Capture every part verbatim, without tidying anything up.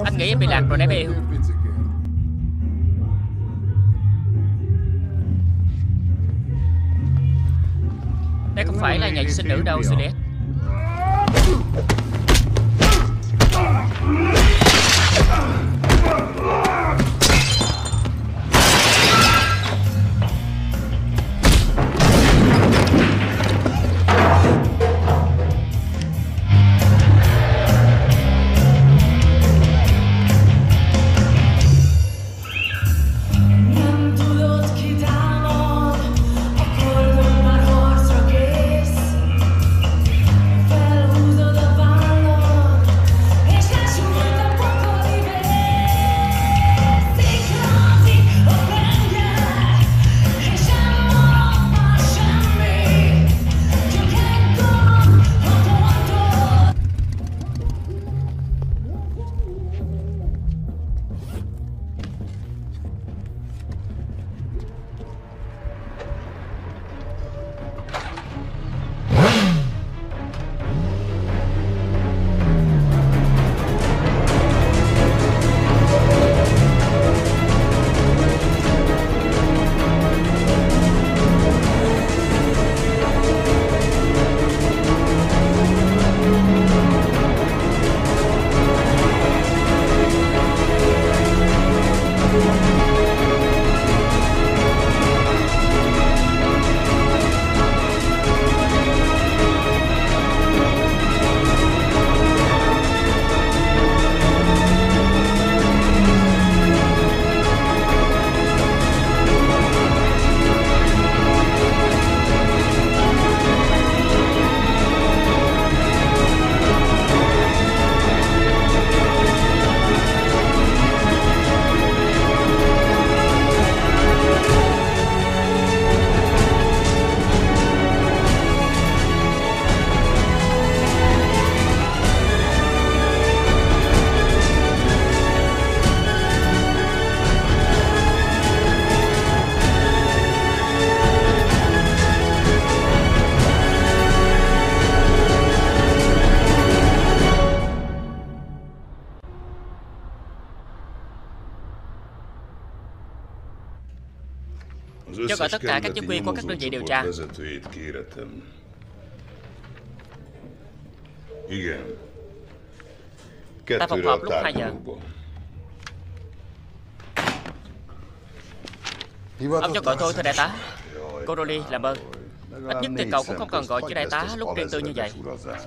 Anh nghĩ em bị lạc rồi đấy bé yêu. Đây không phải là nhà vệ sinh nữ đâu, Juliet. Cho gọi tất cả các nhân viên của các đơn vị điều tra. Ta phòng họp lúc hai giờ. Ông cho gọi tôi thưa đại tá. Coroli làm ơn. Ít nhất thì cậu cũng không cần gọi với đại tá lúc riêng tư như vậy.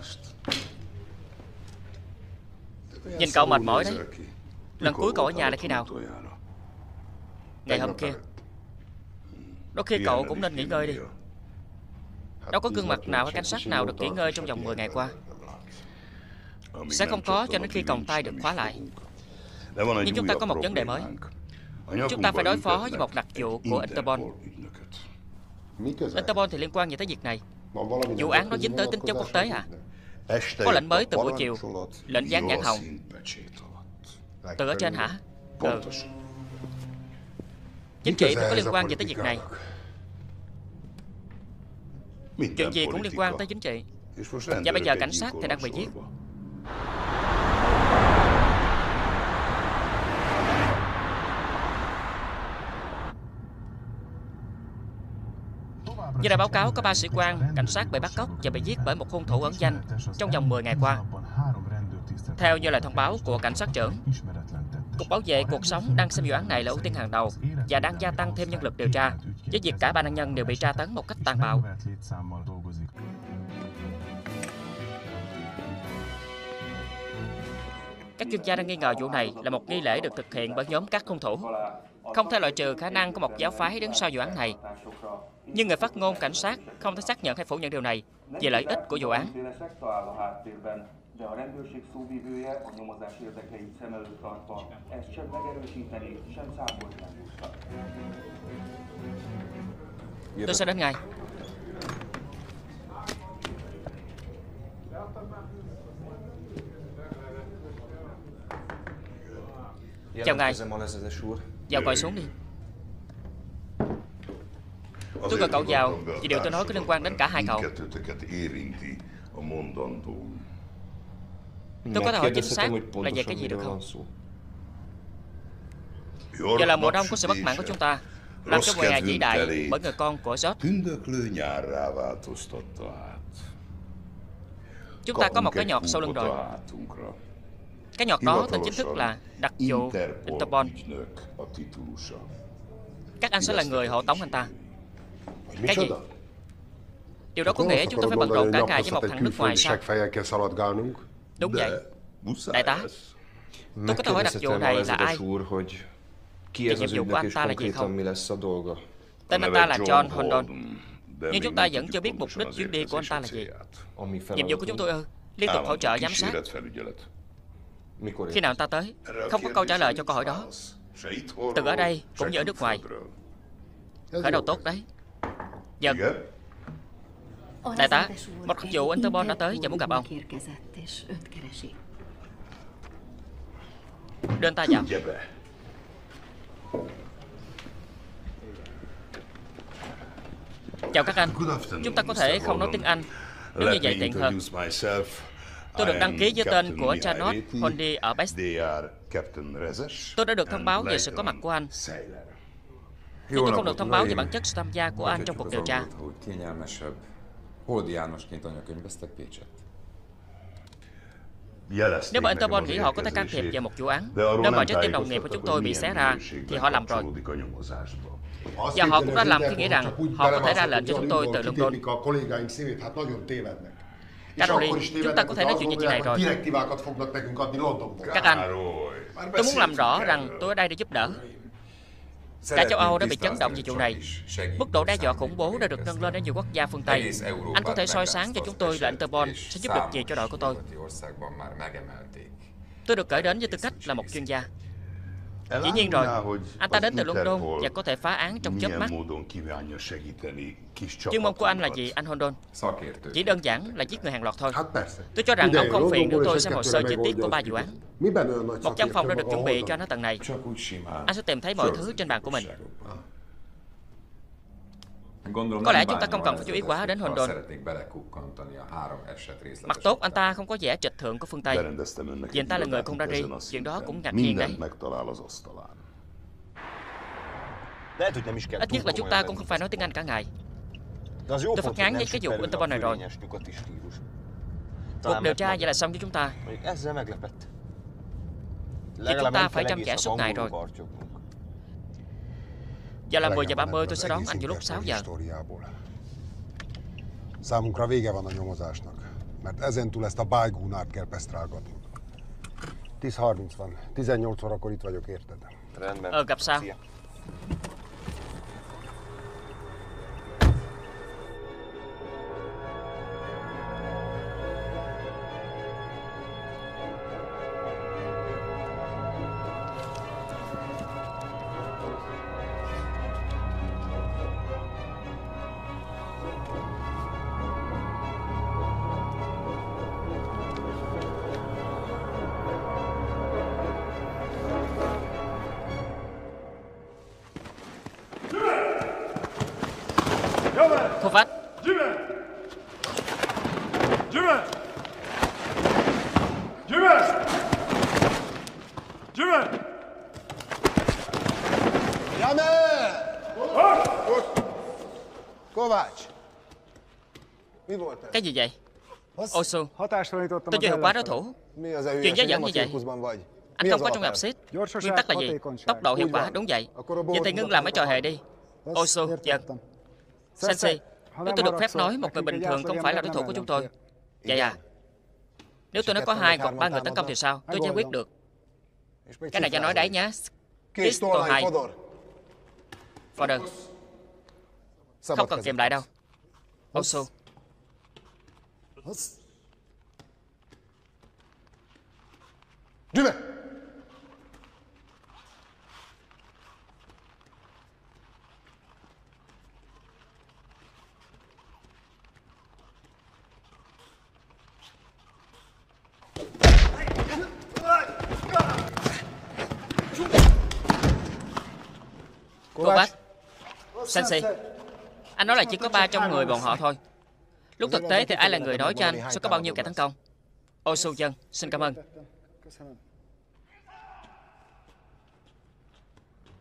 Nhìn cậu mệt mỏi đấy. Lần cuối cậu ở nhà là khi nào? Ngày hôm kia. Đôi khi cậu cũng nên nghỉ ngơi đi. Đâu có gương mặt nào hay cảnh sát nào được nghỉ ngơi trong vòng mười ngày qua. Sẽ không có cho đến khi còng tay được khóa lại. Nhưng chúng ta có một vấn đề mới. Chúng ta phải đối phó với một đặc vụ của Interpol. Interpol thì liên quan gì tới việc này? Vụ án nó dính tới tính chất quốc tế à? Có lệnh mới từ buổi chiều. Lệnh dán nhãn hồng. Từ ở trên hả? Ừ. Chính trị thì có liên quan gì tới việc này? Chuyện gì cũng liên quan tới chính trị. Và bây giờ cảnh sát thì đang bị giết. Như đã báo cáo, có ba sĩ quan cảnh sát bị bắt cóc và bị giết bởi một hung thủ ẩn danh trong vòng mười ngày qua. Theo như lời thông báo của cảnh sát trưởng, Cục Bảo vệ Cuộc Sống đang xem vụ án này là ưu tiên hàng đầu và đang gia tăng thêm nhân lực điều tra, với việc cả ba nạn nhân đều bị tra tấn một cách tàn bạo. Các chuyên gia đang nghi ngờ vụ này là một nghi lễ được thực hiện bởi nhóm các hung thủ. Không thể loại trừ khả năng có một giáo phái đứng sau vụ án này. Nhưng người phát ngôn cảnh sát không thể xác nhận hay phủ nhận điều này về lợi ích của vụ án. De a rendőrség szóvivője a nyomozás érdekeit szem előtt tartva ezt sem megerősíteni, sem számot nem húzta. Tôi sẽ đến ngay. Chào ngài. Vào ngồi xuống đi. Tôi gọi cậu vào vì điều tôi nói có liên quan đến cả hai cậu. Tôi có thể hỏi chính xác là về cái gì được không? Giờ là mùa đông của sự bất mãn của chúng ta, làm cho mùa hè vĩ đại bởi người con của George. Chúng ta có một cái nhọt sau lưng rồi. Cái nhọt đó tên chính thức là đặc vụ Interpol. Các anh sẽ là người hộ tống anh ta. Cái gì? Điều đó có nghĩa chúng tôi phải bận rộn cả ngày với một thằng nước ngoài sao? Đúng vậy. Đại tá, tôi có thể hỏi đặc vụ này là ai? Thì nhiệm vụ của anh ta là gì không? Tên anh ta là John Hondon. Nhưng chúng ta vẫn chưa biết mục đích chuyến đi của anh ta là gì. Nhiệm vụ của chúng tôi ư? Liên tục hỗ trợ giám sát. Khi nào anh ta tới? Không có câu trả lời cho câu hỏi đó. Từ ở đây cũng như ở nước ngoài. Khởi đầu tốt đấy. Dân. Đại tá, một đặc vụ Interpol đã tới và muốn gặp ông. Đưa anh ta vào. Chào các anh. Chúng ta có thể không nói tiếng Anh. Nếu như vậy tiện hơn. Tôi được đăng ký với tên của Janot Hondi ở Best. Tôi đã được thông báo về sự có mặt của anh. Nhưng tôi không được thông báo về bản chất sự tham gia của anh trong cuộc điều tra. Nếu mà Interpol nghĩ họ có thể can thiệp vào một vụ án nơi mà trái tim đồng nghiệp của chúng tôi bị xé ra, thì họ làm rồi. Và họ cũng đã làm khi nghĩ rằng họ có thể ra lệnh cho chúng tôi từ London. Caroline, chúng ta có thể nói chuyện về chuyện này rồi. Các anh, tôi muốn làm rõ rằng tôi ở đây để giúp đỡ. Cả châu Âu đã bị chấn động về vụ này. Mức độ đe dọa khủng bố đã được nâng lên ở nhiều quốc gia phương Tây. Anh có thể soi sáng cho chúng tôi là Interpol sẽ giúp được gì cho đội của tôi. Tôi được gửi đến với tư cách là một chuyên gia. Dĩ nhiên rồi, anh ta đến từ London và có thể phá án trong chớp mắt. Chuyên môn của anh là gì, anh Hondon? Chỉ đơn giản là giết người hàng loạt thôi. Tôi cho rằng ông không phiền nếu tôi xem hồ sơ chi tiết của ba vụ án. Một căn phòng đã được chuẩn bị cho anh ở tầng này. Anh sẽ tìm thấy mọi thứ trên bàn của mình. Có lẽ chúng ta không cần phải chú ý quá đến Hondon. Mặt tốt, anh ta không có vẻ trịch thượng của phương Tây. Vì anh ta là người Kondari, chuyện đó cũng ngạc nhiên đấy. Ít nhất là chúng ta cũng không phải nói tiếng Anh cả ngày. Tôi phát ngán với cái vụ Interpol này rồi. Cuộc điều tra vậy là xong với chúng ta. Thì chúng ta phải chăm chỉ suốt ngày rồi. Giờ là mười giờ ba mươi, tôi sẽ đón anh vào lúc sáu giờ. Számunkra vége van a nyomozásnak, mert ezentúl ezt a bájgúnát kell pesztrálgatnunk. tíz harminc van, tizennyolc órakor itt vagyok, érted? Rendben. Ờ, gặp sao? Thu phát. Cái gì vậy? Osu, tôi chưa hiệu quả đối thủ. Chuyện giá dẫn như vậy. Anh không có trong ngọc xít. Nguyên tắc là gì? Tốc độ hiệu quả, đúng vậy. Vậy thì ngưng làm mấy trò hề đi. Osu, dân. Sensei, nếu tôi được phép nói một người bình thường không phải là đối thủ của chúng tôi. Vậy à? Nếu tôi nói có hai hoặc ba người tấn công thì sao? Tôi giải quyết được. Cái này cho nói đấy nhá. Kisto hai. Fodder. Không cần kèm lại đâu. Osu. Kovac. Sensei, anh nói là chỉ có ba trong người bọn họ thôi. Lúc thực tế thì ai là người nói cho anh sẽ có bao nhiêu kẻ tấn công? Osu dân, xin cảm ơn.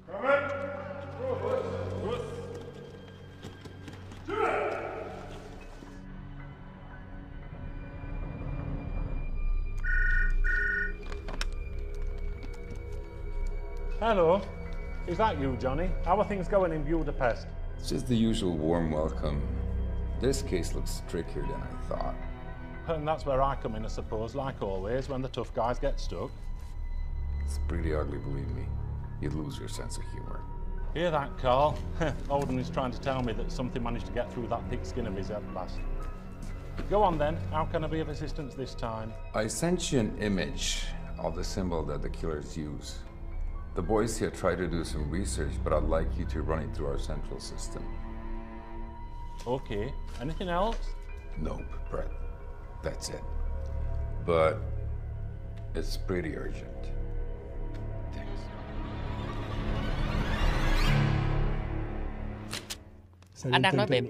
Hello. Is that you, Johnny? How are things going in Budapest? It's just the usual warm welcome. This case looks trickier than I thought. And that's where I come in, I suppose, like always, when the tough guys get stuck. It's pretty ugly, believe me. You'd lose your sense of humor. Hear that, Carl? Odin is trying to tell me that something managed to get through that thick skin of his at last. Go on then, how can I be of assistance this time? I sent you an image of the symbol that the killers use. The boys here try to do some research, but I'd like you to run it through our central system. Okay. Anything else? Nope, Brett. That's it. But it's pretty urgent. Thanks. Anh đang nói bịp.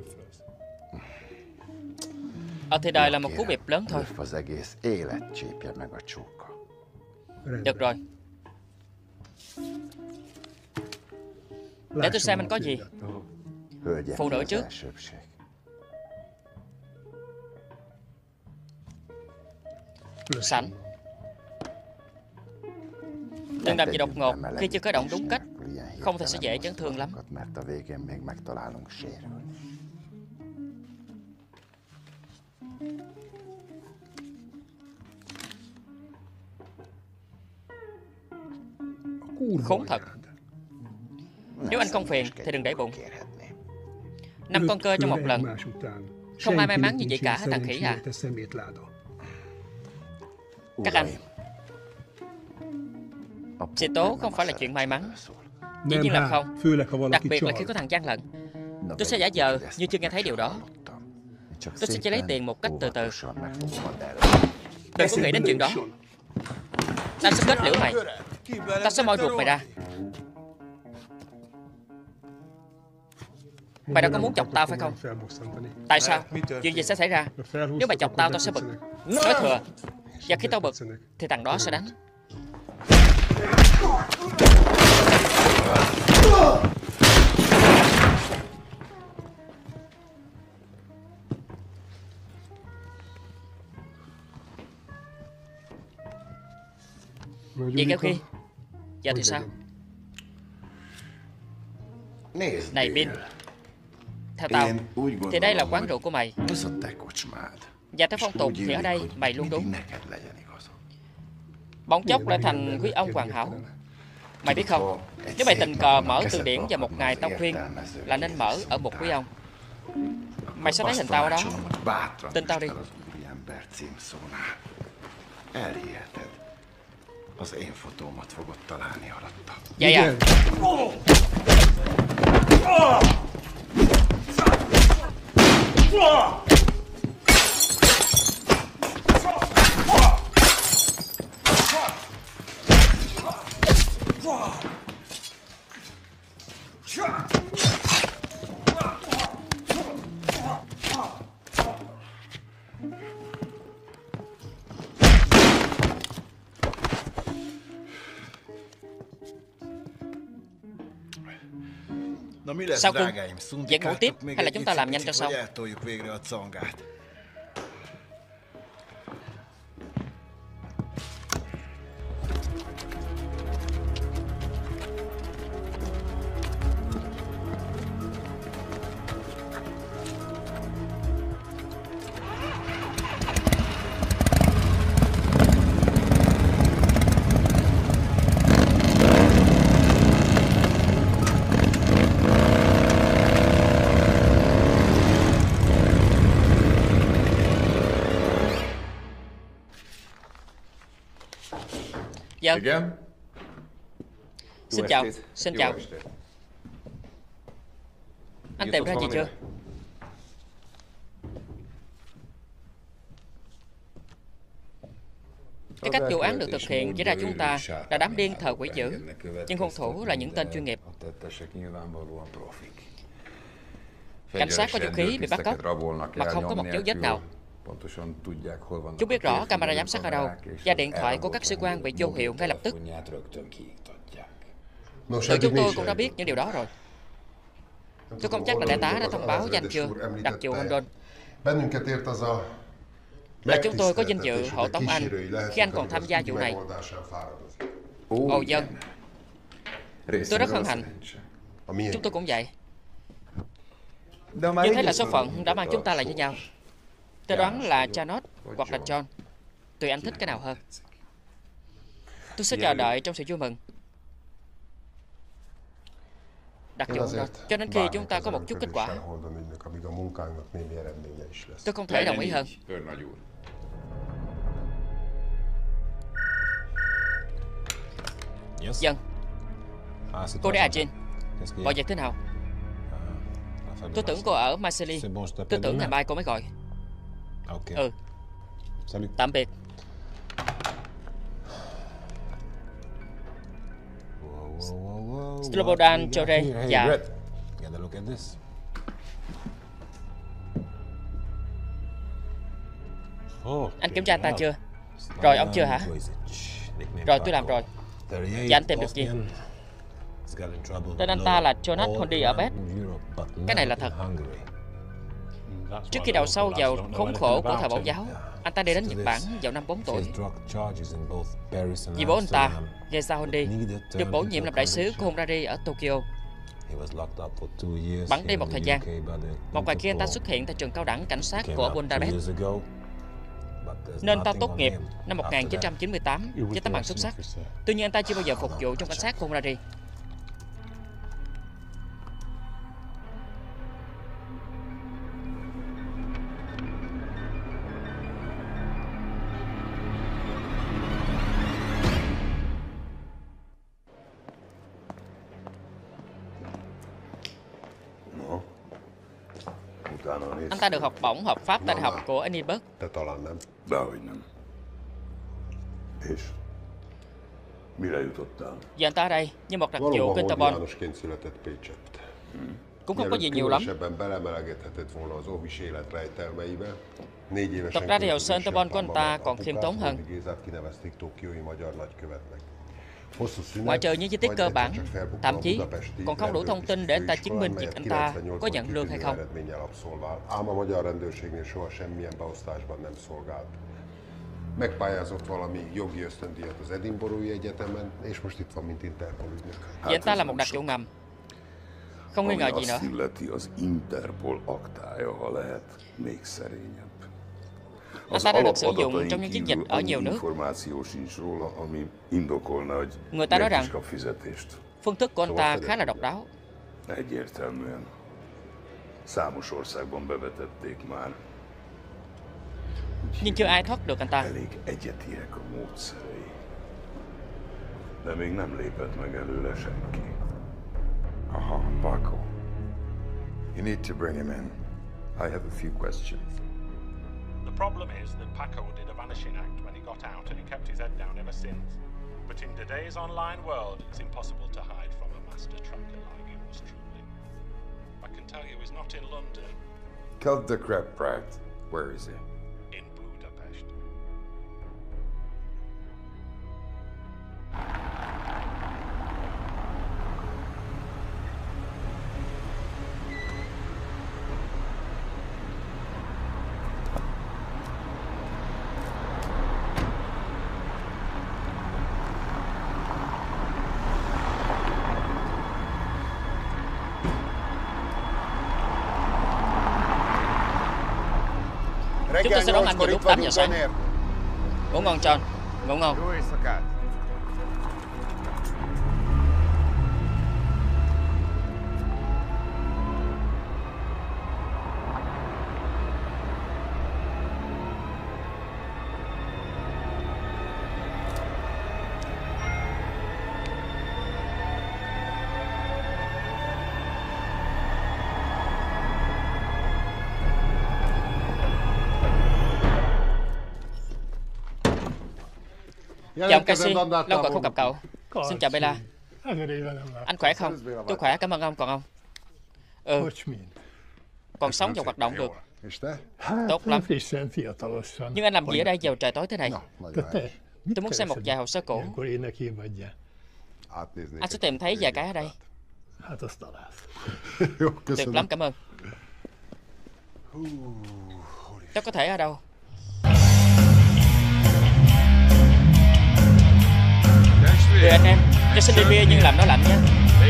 Ở thì đời là một cú bịp lớn thôi. Az egész élet csípje meg a csóka. Được rồi. Để tôi xem anh có gì. Phụ nữ trước. Sẵn. Đừng làm gì đột ngột khi chưa khởi động đúng cách. Không thì sẽ dễ chấn thương lắm. Khốn thật. Nếu anh không phiền thì đừng để bụng. Năm con cơ trong một lần. Không ai may mắn như vậy cả hết thằng khỉ à. Các anh, sự tố không phải là chuyện may mắn. Dĩ nhiên là không. Đặc biệt là khi có thằng gian lận. Tôi sẽ giả vờ như chưa nghe thấy điều đó. Tôi sẽ chỉ lấy tiền một cách từ từ. Đừng có nghĩ đến chuyện đó. Tao sẽ kết liễu mày. Tao sẽ moi ruột mày ra. Mày đâu có muốn chọc tao phải không? Tại sao? Chuyện gì sẽ xảy ra? Nếu mày chọc tao, tao sẽ bực. Nói thừa. Và khi tao bực thì thằng đó sẽ đánh. Vậy Kéo Khi, giờ thì sao? Này Bin, theo tao thì đây là quán rượu của mày. Và theo phong tục thì ở đây mày luôn đúng. Bỗng chốc lại thành quý ông hoàn hảo. Mày biết không, nếu mày tình cờ mở từ điển và một ngày tao khuyên là nên mở ở một quý ông, mày sẽ thấy hình tao ở đó. Tin tao đi. Az én fotómat fogod találni alatta. Vậy à? Sao Cưng? Vẫn ngủ tiếp hay là chúng ta làm nhanh cho xong? Dạ. Xin chào, xin chào. Anh tìm ra gì chưa? Cái cách vụ án được thực hiện chỉ ra chúng ta là đám điên thờ quỷ dữ, nhưng hung thủ là những tên chuyên nghiệp. Cảnh sát có vũ khí bị bắt cóc mà không có một dấu vết nào. Chúng biết rõ camera giám sát ở đâu và điện thoại của các sĩ quan bị vô hiệu ngay lập tức. Tụi chúng tôi cũng đã biết những điều đó rồi. Tôi không chắc là đại tá đã thông báo danh chưa, đặc vụ London. Là chúng tôi có vinh dự hộ tống anh khi anh còn tham gia vụ này. Ồ dân, tôi rất hân hạnh. Chúng tôi cũng vậy. Nhưng thế là số phận đã mang chúng ta lại với nhau. Tôi đoán là Charlotte hoặc là John. Tùy anh thích cái nào hơn. Tôi sẽ chờ đợi trong sự vui mừng. Đặc vụ đó, cho đến khi chúng ta có một chút kết quả. Tôi không thể đồng ý hơn. Dân. Cô đấy à Jean. Mọi việc thế nào? Tôi tưởng cô ở Marseille. Tôi tưởng ngày mai cô mới gọi. Ừ. Tạm biệt. Slobodan Chore. Dạ. Anh kiểm tra anh ta chưa? Rồi ông chưa hả? Rồi tôi làm rồi. Dạ anh tìm được gì? Tên anh ta là Jonas Hondi ở Best. Cái này là thật. Trước khi đào sâu vào khốn khổ của thời Bảo giáo, anh ta đi đến Nhật Bản vào năm bốn tuổi. Vì bố anh ta, Geza Hondi, được bổ nhiệm làm đại sứ của Hungary ở Tokyo. Bắn đi một thời gian. Một ngày khi anh ta xuất hiện tại trường cao đẳng cảnh sát của Budapest, nên ta tốt nghiệp năm một nghìn chín trăm chín mươi tám với tấm bằng xuất sắc. Tuy nhiên anh ta chưa bao giờ phục vụ trong cảnh sát của Hungary. Anh ta được học bổng hợp pháp tại đại học của Edinburgh. Giờ anh ta ở đây như một đặc vụ Interpol. Cũng không có gì nhiều lắm. Thật ra thì hồ sơ Interpol của anh ta còn khiêm tốn hơn. Ngoại trừ những chi tiết cơ bản, thậm chí còn không đủ thông tin để anh ta chứng minh việc anh ta có nhận lương hay không. Megpályázott valami jogi ösztöndíjat az Edinburghi Egyetemen, és most itt van, mint Interpol ügynök. Vậy anh ta là một đặc vụ ngầm. Không nghi ngờ gì nữa. Anh ta đã được sử dụng trong những chiến dịch ở nhiều nước. Người ta nói rằng phương thức của anh ta khá là độc đáo. Nhưng chưa ai thoát được anh ta. Aha, Paco. You need to bring him in. I have a few questions. The problem is that Paco did a vanishing act when he got out and he kept his head down ever since. But in today's online world, it's impossible to hide from a master tracker like yours truly. I can tell you he's not in London. Cut the crap, Pratt. Where is he? In Budapest. Chúng tôi sẽ đón anh vào lúc tám giờ sáng. Ngủ ngon John. Ngủ ngon. Chào ông Casey, lâu rồi không gặp cậu. Xin chào Bella. Anh khỏe không? Tôi khỏe, cảm ơn ông. Còn ông? Ừ. Còn sống và hoạt động được. Tốt lắm. Nhưng anh làm gì ở đây vào trời tối thế này? Tôi muốn xem một vài hồ sơ cũ. átnéznék. Anh sẽ tìm thấy vài cái ở đây. Hát azt találsz. Jó, Tuyệt köszönöm. lắm, cảm ơn. Nó có thể ở đâu? Tùy anh em, cho xin đi bia nhưng làm nó lạnh nha.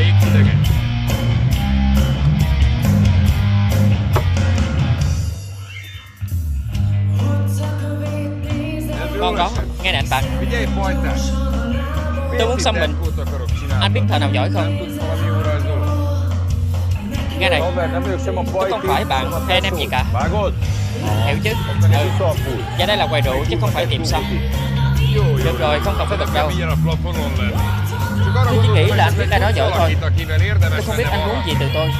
Ngon đó, nghe nè anh bạn. Figyelj, pajtás! Tôi muốn xăm mình. Tempót akarok csinálni. Anh biết thợ nào giỏi Nem không? tudsz valami jó rajzoló? Nghe này, Haver, nem vagyok sem a tôi không phải bạn hay anh em gì cả. Vágod? Hiểu chứ? Meg Ừ. egy szalfúj. Và đây là quầy rượu chứ không phải tiệm xăm. Được rồi, không cần phải bật đâu. Figyel a plafonon lenni. Csak arra Tôi chỉ nghĩ gondolok, là hogy anh biết ai đó giỏi thôi. valakit, akivel érdemes Tôi không biết lenne anh muốn valahogy. gì từ tôi.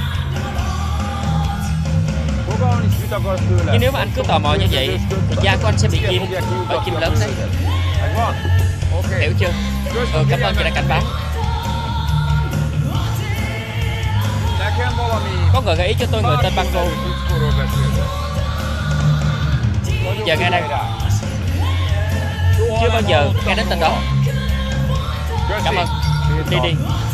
Fogalni is mit akarsz tőle? Nhưng nếu mà anh cứ tò mò như vậy thì da của anh sẽ bị chim bởi chim lớn đấy. Megvan? Oké. Hiểu chưa? Ừ, cảm ơn vì đã cảnh báo. Nekem valami... Có người gợi ý cho tôi người tên Paco. Tuckóról beszéltek. Giờ nghe đây. Chưa bao giờ nghe đến tên đó. Cảm ơn. Đi đi.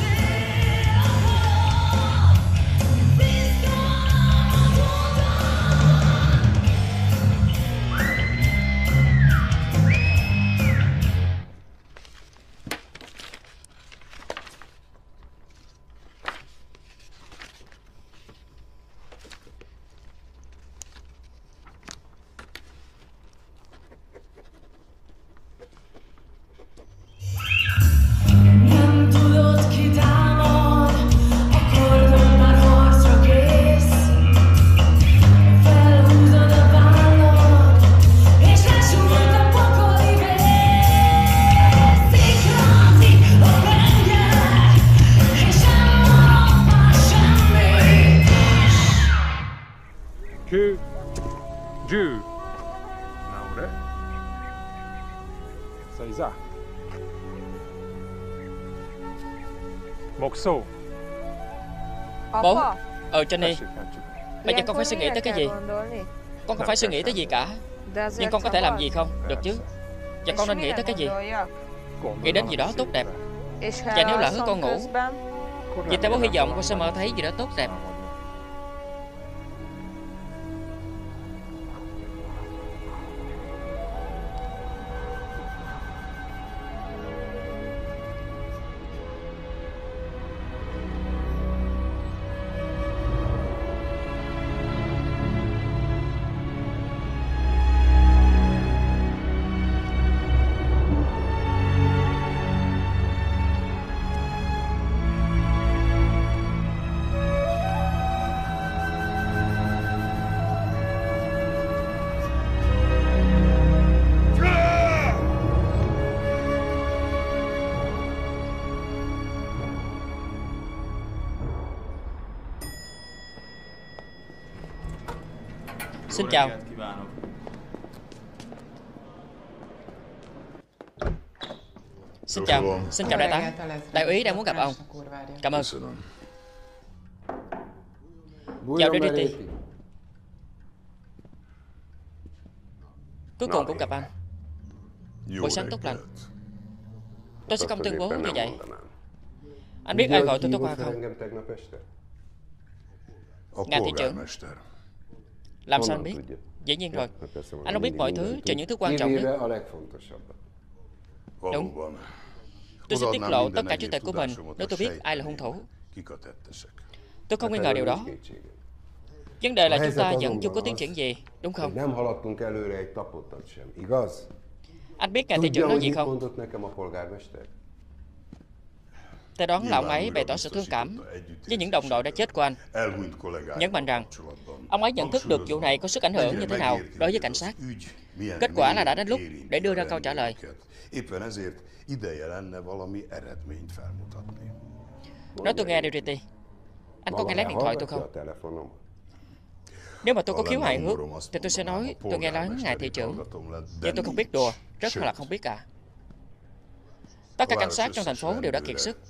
Nem tudod, ki támad, akkor már harcra kész. Felhúzod a vállad, és lesújt a pokoli vész. Szikráltik a reggel, és nem marad már semmi. Kő. Gyű. Naure. Szajza. Moxo. Bố. Ờ, Johnny, Tessék, hát csak. bây giờ con phải suy nghĩ tới cái gì? Con không phải suy nghĩ tới gì cả. Nhưng con có thể làm gì không? Được chứ? Và con nên nghĩ tới cái gì? Nghĩ đến gì đó tốt đẹp. Và nếu lỡ con ngủ, Vì theo bố hy vọng con sẽ mơ thấy gì đó tốt đẹp. Xin chào. Xin chào. Xin chào đại tá. Đại úy đang muốn gặp ông. Cảm ơn. Chào Dorothy. Cuối cùng cũng gặp anh. Buổi sáng tốt lành. Tôi sẽ không tuyên bố như vậy. Anh biết ai gọi tôi tối qua không? Ngài thị trưởng. Làm sao anh biết? Dĩ nhiên rồi. Anh không biết mọi thứ trừ những thứ quan trọng nhất. Đúng. Tôi sẽ tiết lộ tất cả trí tuệ của mình nếu tôi biết ai là hung thủ. Tôi không nghi ngờ điều đó. Vấn đề là chúng ta vẫn chưa có tiến triển gì, đúng không? Anh biết ngài thị trưởng nói gì không? Tôi đoán là ông ấy bày tỏ sự thương cảm với những đồng đội đã chết của anh. Nhấn mạnh rằng ông ấy nhận thức được vụ này có sức ảnh hưởng như thế nào đối với cảnh sát. Kết quả là đã đến lúc để đưa ra câu trả lời. Nói tôi nghe, Dorothy. Anh có nghe lén điện thoại tôi không? Nếu mà tôi có khiếu hài hước thì tôi sẽ nói tôi nghe lén ngài thị trưởng. Nhưng tôi không biết đùa, rất là không biết cả. Tất cả cảnh sát trong thành phố đều đã kiệt sức.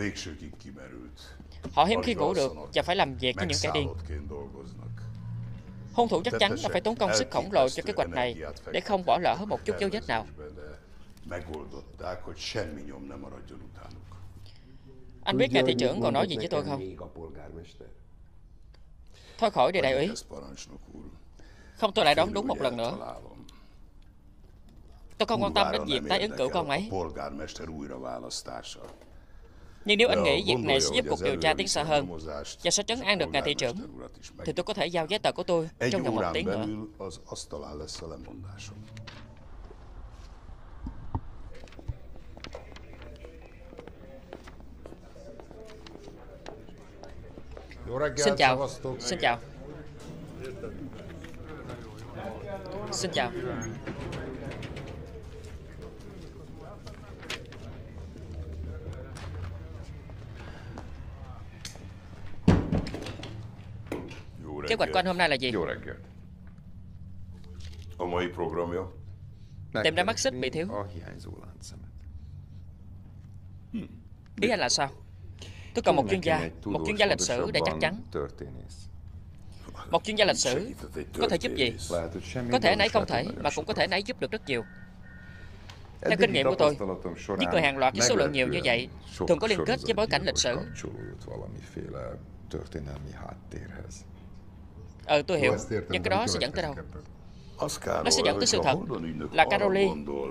Họ hiếm khi ngủ được và phải làm việc với những kẻ điên. Hung thủ chắc chắn là phải tốn công sức khổng lồ cho kế hoạch này để không bỏ lỡ một chút dấu vết nào. Anh biết ngài thị trưởng còn nói gì với tôi không? Thôi khỏi đi đại úy. Không, tôi lại đoán đúng một lần nữa. Tôi không quan tâm đến việc tái ứng cử con ấy. Nhưng nếu anh nghĩ việc này sẽ giúp cuộc điều tra tiến xa hơn và sẽ trấn an được ngài thị trưởng, thì tôi có thể giao giấy tờ của tôi trong vòng một tiếng nữa. Xin chào. Xin chào. Xin chào. Kế hoạch của anh hôm nay là gì? Jó reggelt. A mai programja? Tìm ra mắt xích bị thiếu. A hiányzó láncszemet. Ý anh là sao? Tôi cần một chuyên gia, một chuyên gia lịch sử để chắc chắn. Történész. Một chuyên gia lịch sử có thể giúp gì? Lehet, hogy semmi, Có thể de anh ấy most không lehet, thể, hogy nagyon mà cũng có sokat. thể anh ấy giúp được rất nhiều. Theo Eddigi kinh nghiệm của tôi, tapasztalatom során giết người hàng loạt với số lượng nhiều như meglepően vậy sok thường có liên kết với bối cảnh lịch sorozatgyilkos sử. kapcsolódott valamiféle történelmi háttérhez. Ờ, tôi hiểu, nhưng cái đó sẽ dẫn tới đâu? Nó sẽ dẫn tới sự thật là Caroline.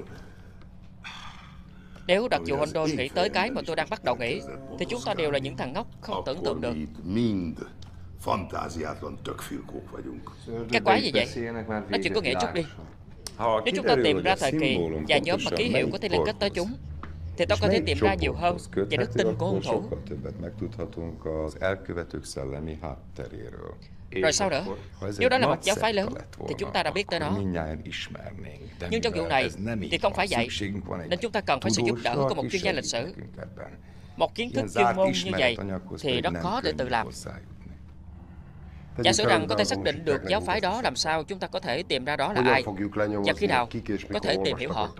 Nếu đặc vụ Hondon nghĩ tới cái mà tôi đang bắt đầu nghĩ, thì chúng ta đều là những thằng ngốc không tưởng tượng được. Mind fantáziátlan tökfirkók vagyunk. Cái quái gì vậy? Nó chỉ có nghĩa chút đi. Nếu chúng ta tìm ra thời kỳ và nhóm mà ký hiệu có thể liên kết tới chúng, thì tôi có thể tìm ra nhiều hơn về đức tin của hung thủ. Sokkal többet megtudhatunk az elkövetők szellemi hátteréről. Rồi sao nữa? Nếu đó là một giáo phái lớn, thì chúng ta đã biết tới nó. Nhưng trong vụ này thì không phải vậy, nên chúng ta cần phải sự giúp đỡ của một chuyên gia lịch sử. Một kiến thức chuyên môn như vậy thì rất khó để tự làm. Giả sử rằng có thể xác định được giáo phái đó, làm sao chúng ta có thể tìm ra đó là ai và khi nào có thể tìm hiểu họ.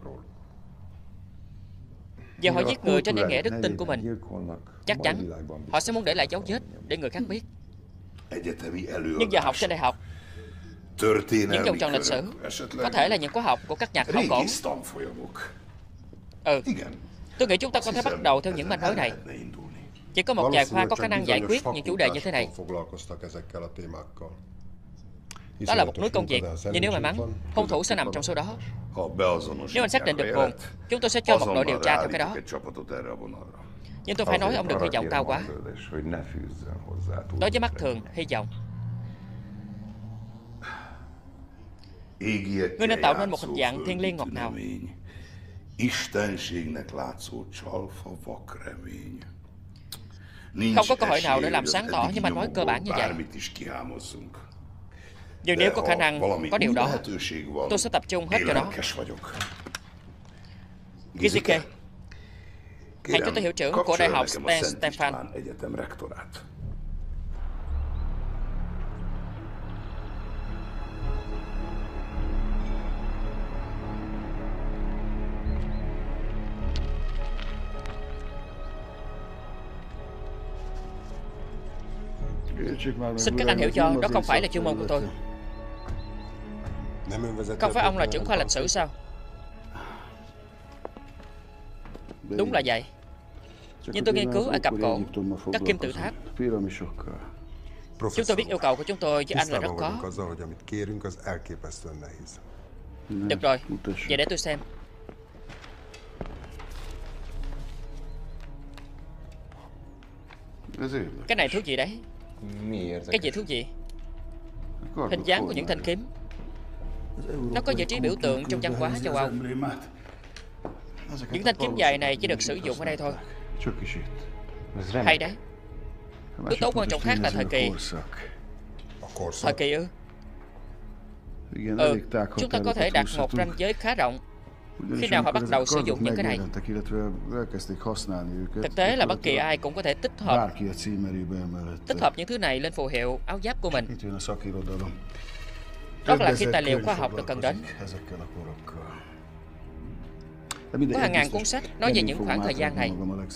Giờ họ giết người trên danh nghĩa đức tin của mình, chắc chắn họ sẽ muốn để lại dấu vết để người khác biết. Nhưng giờ học trên đại học, những vòng tròn lịch sử có thể là những khóa học của các nhà khảo cổ. Ừ, tôi nghĩ chúng ta có thể bắt đầu theo những manh mối này. Chỉ có một vài khoa có khả năng giải quyết những chủ đề như thế này. Đó là một núi công việc, nhưng nếu may mắn, hung thủ sẽ nằm trong số đó. Nếu anh xác định được nguồn, chúng tôi sẽ cho một đội điều tra theo cái đó. Nhưng tôi phải nói ông đừng hy vọng cao quá. Đối với mắt thường, hy vọng. Ngươi nên tạo nên một hình dạng thiên liêng ngọt ngào. Không có cơ hội nào để làm sáng tỏ những manh mối cơ bản như vậy. Nhưng nếu có khả năng có điều đó, tôi sẽ tập trung hết cho nó. Gizike, hãy cho tôi hiệu trưởng của Đại học Saint Stefan. Xin các anh hiểu cho, đó không phải là chuyên môn của tôi. Không phải ông là trưởng khoa lịch sử sao? Đúng là vậy. Nhưng tôi nghiên cứu Ai Cập cổ, các kim tự tháp. Chúng tôi biết yêu cầu của chúng tôi với anh là rất khó. Được rồi, vậy để tôi xem. Cái này thú vị đấy. Cái gì thú vị? Hình dáng của những thanh kiếm. Nó có vị trí biểu tượng trong văn hóa châu Âu. Những thanh kiếm dài này chỉ được sử dụng ở đây thôi. Hay đấy. Yếu tố quan trọng khác là thời kỳ. Thời kỳ ư? Ừ, chúng ta có thể đặt một ranh giới khá rộng. Khi nào họ bắt đầu sử dụng những cái này? Thực tế là bất kỳ ai cũng có thể tích hợp tích hợp những thứ này lên phù hiệu áo giáp của mình. Đó là khi tài liệu khoa học được cần đến. Có hàng ngàn cuốn sách nói về những khoảng thời gian này.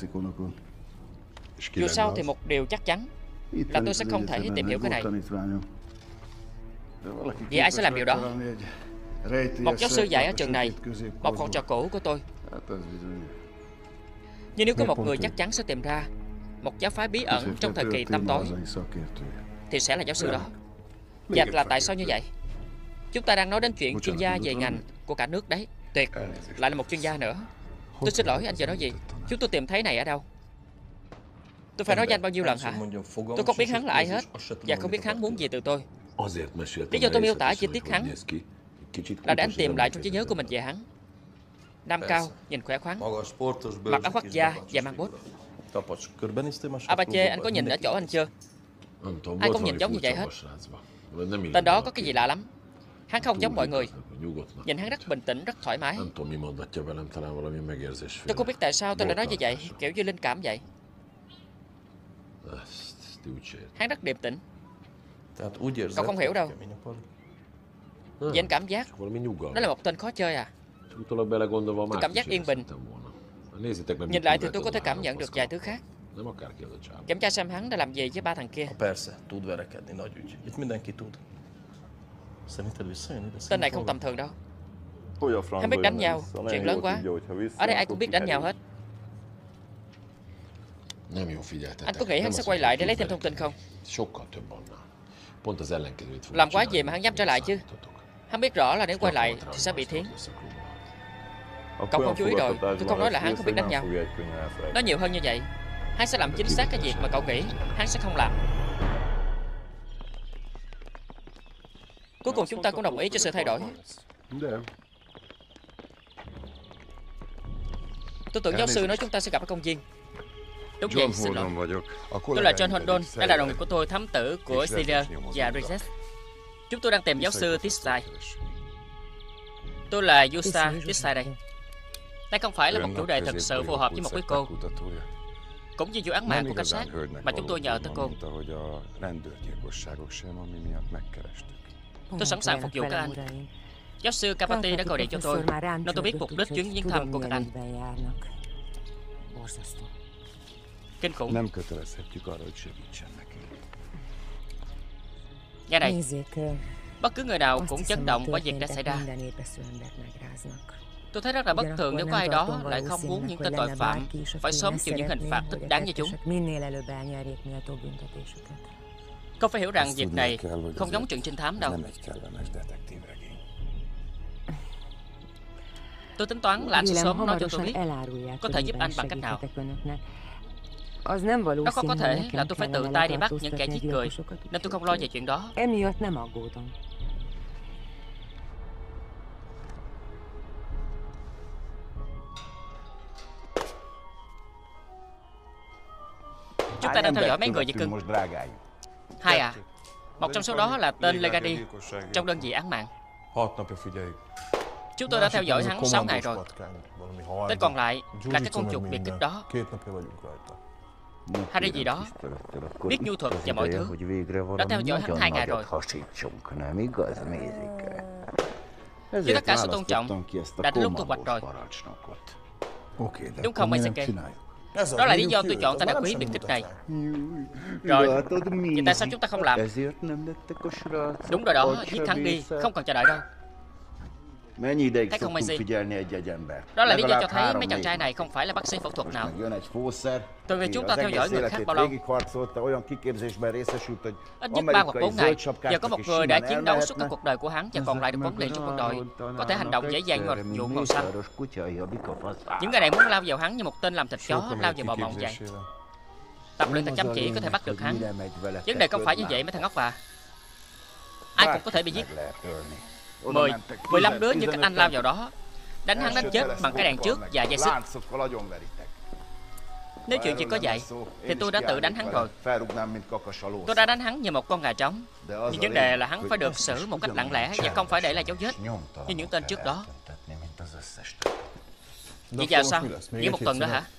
Dù sao thì một điều chắc chắn là tôi sẽ không thể tìm hiểu cái này. Vậy ai sẽ làm điều đó? Một giáo sư dạy ở trường này, một học trò cũ của tôi. Nhưng nếu có một người chắc chắn sẽ tìm ra một giáo phái bí ẩn trong thời kỳ tăm tối thì sẽ là giáo sư đó. Và là tại sao như vậy? Chúng ta đang nói đến chuyện chuyên gia về ngành của cả nước đấy. Tuyệt, lại là một chuyên gia nữa. Tôi xin lỗi, anh vừa nói gì? Chúng tôi tìm thấy này ở đâu? Tôi phải nói danh bao nhiêu lần hả? Tôi không biết hắn là ai hết, và không biết hắn muốn gì từ tôi. Lý do tôi miêu tả chi tiết hắn là để anh tìm lại trong trí nhớ của mình về hắn. Nam cao, nhìn khỏe khoắn, mặc áo khoác da và mang bốt. Apache, anh có nhìn ở chỗ anh chưa? Ai cũng nhìn giống như vậy hết. Tên đó có cái gì lạ lắm. Hắn không giống mọi người. Nhìn hắn rất bình tĩnh, rất thoải mái. Tôi không biết tại sao tôi lại nói như vậy, kiểu như linh cảm vậy. Hắn rất điềm tĩnh. Cậu không hiểu đâu. Vì anh cảm giác nó là một tên khó chơi à. Tôi cảm giác yên bình. Nhìn lại thì tôi có thể cảm nhận được vài thứ khác. Kiểm tra xem hắn đã làm gì với ba thằng kia. Tên này không tầm thường đâu. Hắn biết đánh nhau, chuyện lớn quá. Ở đây ai cũng biết đánh nhau hết. Anh có nghĩ hắn sẽ quay lại để lấy thêm thông tin không? Làm quá gì mà hắn dám trở lại chứ. Hắn biết rõ là nếu quay lại thì sẽ bị thiến. Cậu không chú ý rồi, tôi không nói là hắn không biết đánh nhau. Nói nhiều hơn như vậy. Hắn sẽ làm chính xác cái việc mà cậu nghĩ hắn sẽ không làm. Cuối cùng chúng ta cũng đồng ý cho sự thay đổi. Tôi tưởng giáo sư nói chúng ta sẽ gặp ở công viên. Đúng vậy, xin lỗi. Tôi là John Hondon, đây là đồng nghiệp của tôi, thám tử của Syria và Reset. Chúng tôi đang tìm giáo sư Tissai. Tôi là Yusa Tissai đây. Đây không phải là một chủ đề thực sự phù hợp với một quý cô. Cũng như vụ án mạng của cảnh sát mà chúng tôi nhờ tới cô. Tôi sẵn sàng phục vụ các anh. Giáo sư Kapati đã gọi điện cho tôi, nên tôi biết mục đích chuyến viếng thăm của các anh. Kinh khủng. Nghe này, bất cứ người nào cũng chấn động bởi việc đã xảy ra. Tôi thấy rất là bất thường nếu có ai đó lại không muốn những tên tội phạm phải sớm chịu những hình phạt thích đáng như chúng. Không phải hiểu rằng việc này không giống chuyện trinh thám đâu. Tôi tính toán là anh sẽ sớm nói cho tôi biết có thể giúp anh bằng cách nào. Nó không có thể là tôi phải tự tay đi bắt những kẻ giết người, nên tôi không lo về chuyện đó. Chúng ta đang theo dõi mấy người vậy cưng? Hai à? Một trong số đó là tên Legadi trong đơn vị án mạng. Chúng tôi đã theo dõi hắn sáu ngày rồi. Tên còn lại là cái con chuột biệt kích đó. Harry gì đó biết nhu thuật và mọi thứ. Đã theo dõi hắn hai ngày rồi. Với tất cả sự tôn trọng, đã đến lúc thu hoạch rồi. Đúng không, Maisake? Đó là lý do tôi chọn tên đặc quý biệt kích này. Rồi, vậy tại sao chúng ta không làm? Đúng rồi đó, giết hắn đi, không cần chờ đợi đâu. Thấy không, Maisy? Đó là lý do cho thấy mấy chàng trai này không phải là bác sĩ phẫu thuật nào. Từ khi chúng ta theo dõi người khác bao lâu? Ít nhất ba hoặc bốn ngày. Giờ có một người đã chiến đấu suốt cả cuộc đời của hắn và còn lại được huấn luyện trong quân đội, có thể hành động dễ dàng như một vụ màu xanh. Những người này muốn lao vào hắn như một tên làm thịt chó lao vào bò mộng vậy. Tập luyện thật chăm chỉ có thể bắt được hắn. Vấn đề không phải như vậy mấy thằng ngốc à. Ai cũng có thể bị giết. Mười, mười lăm đứa như các anh lao vào đó, đánh hắn đến chết bằng cái đèn trước và dây xích. Nếu chuyện chỉ có vậy thì tôi đã tự đánh hắn rồi. Tôi đã đánh hắn như một con gà trống. Nhưng vấn đề là hắn phải được xử một cách lặng lẽ và không phải để lại dấu vết như những tên trước đó. Vậy giờ sao? Nghỉ một tuần nữa hả?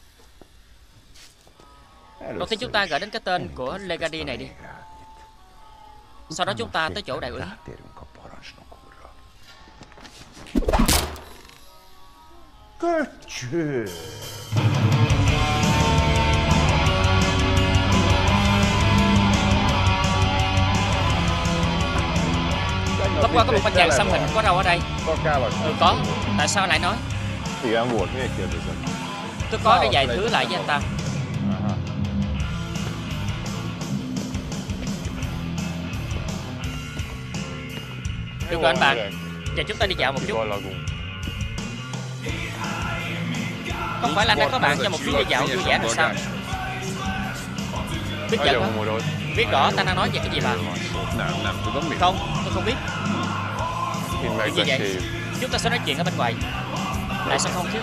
Đầu tiên chúng ta gửi đến cái tên của Legadi này đi. Sau đó chúng ta tới chỗ đại úy. Köcsög! Hôm qua có một anh chàng xăm hình có râu ở đây. Ừ có. Tại sao lại nói? Tôi Tôi có cái vài thứ lại với anh ta. Được rồi anh bạn, giờ chúng ta đi dạo một chút. Không phải là anh đã có bạn cho một chuyến đi dạo vui vẻ rồi sao? Biết giận không? Biết rõ ta đang nói về cái gì mà. Không, tôi không biết. Cái gì vậy? Chúng ta sẽ nói chuyện ở bên ngoài. Tại sao không chứ?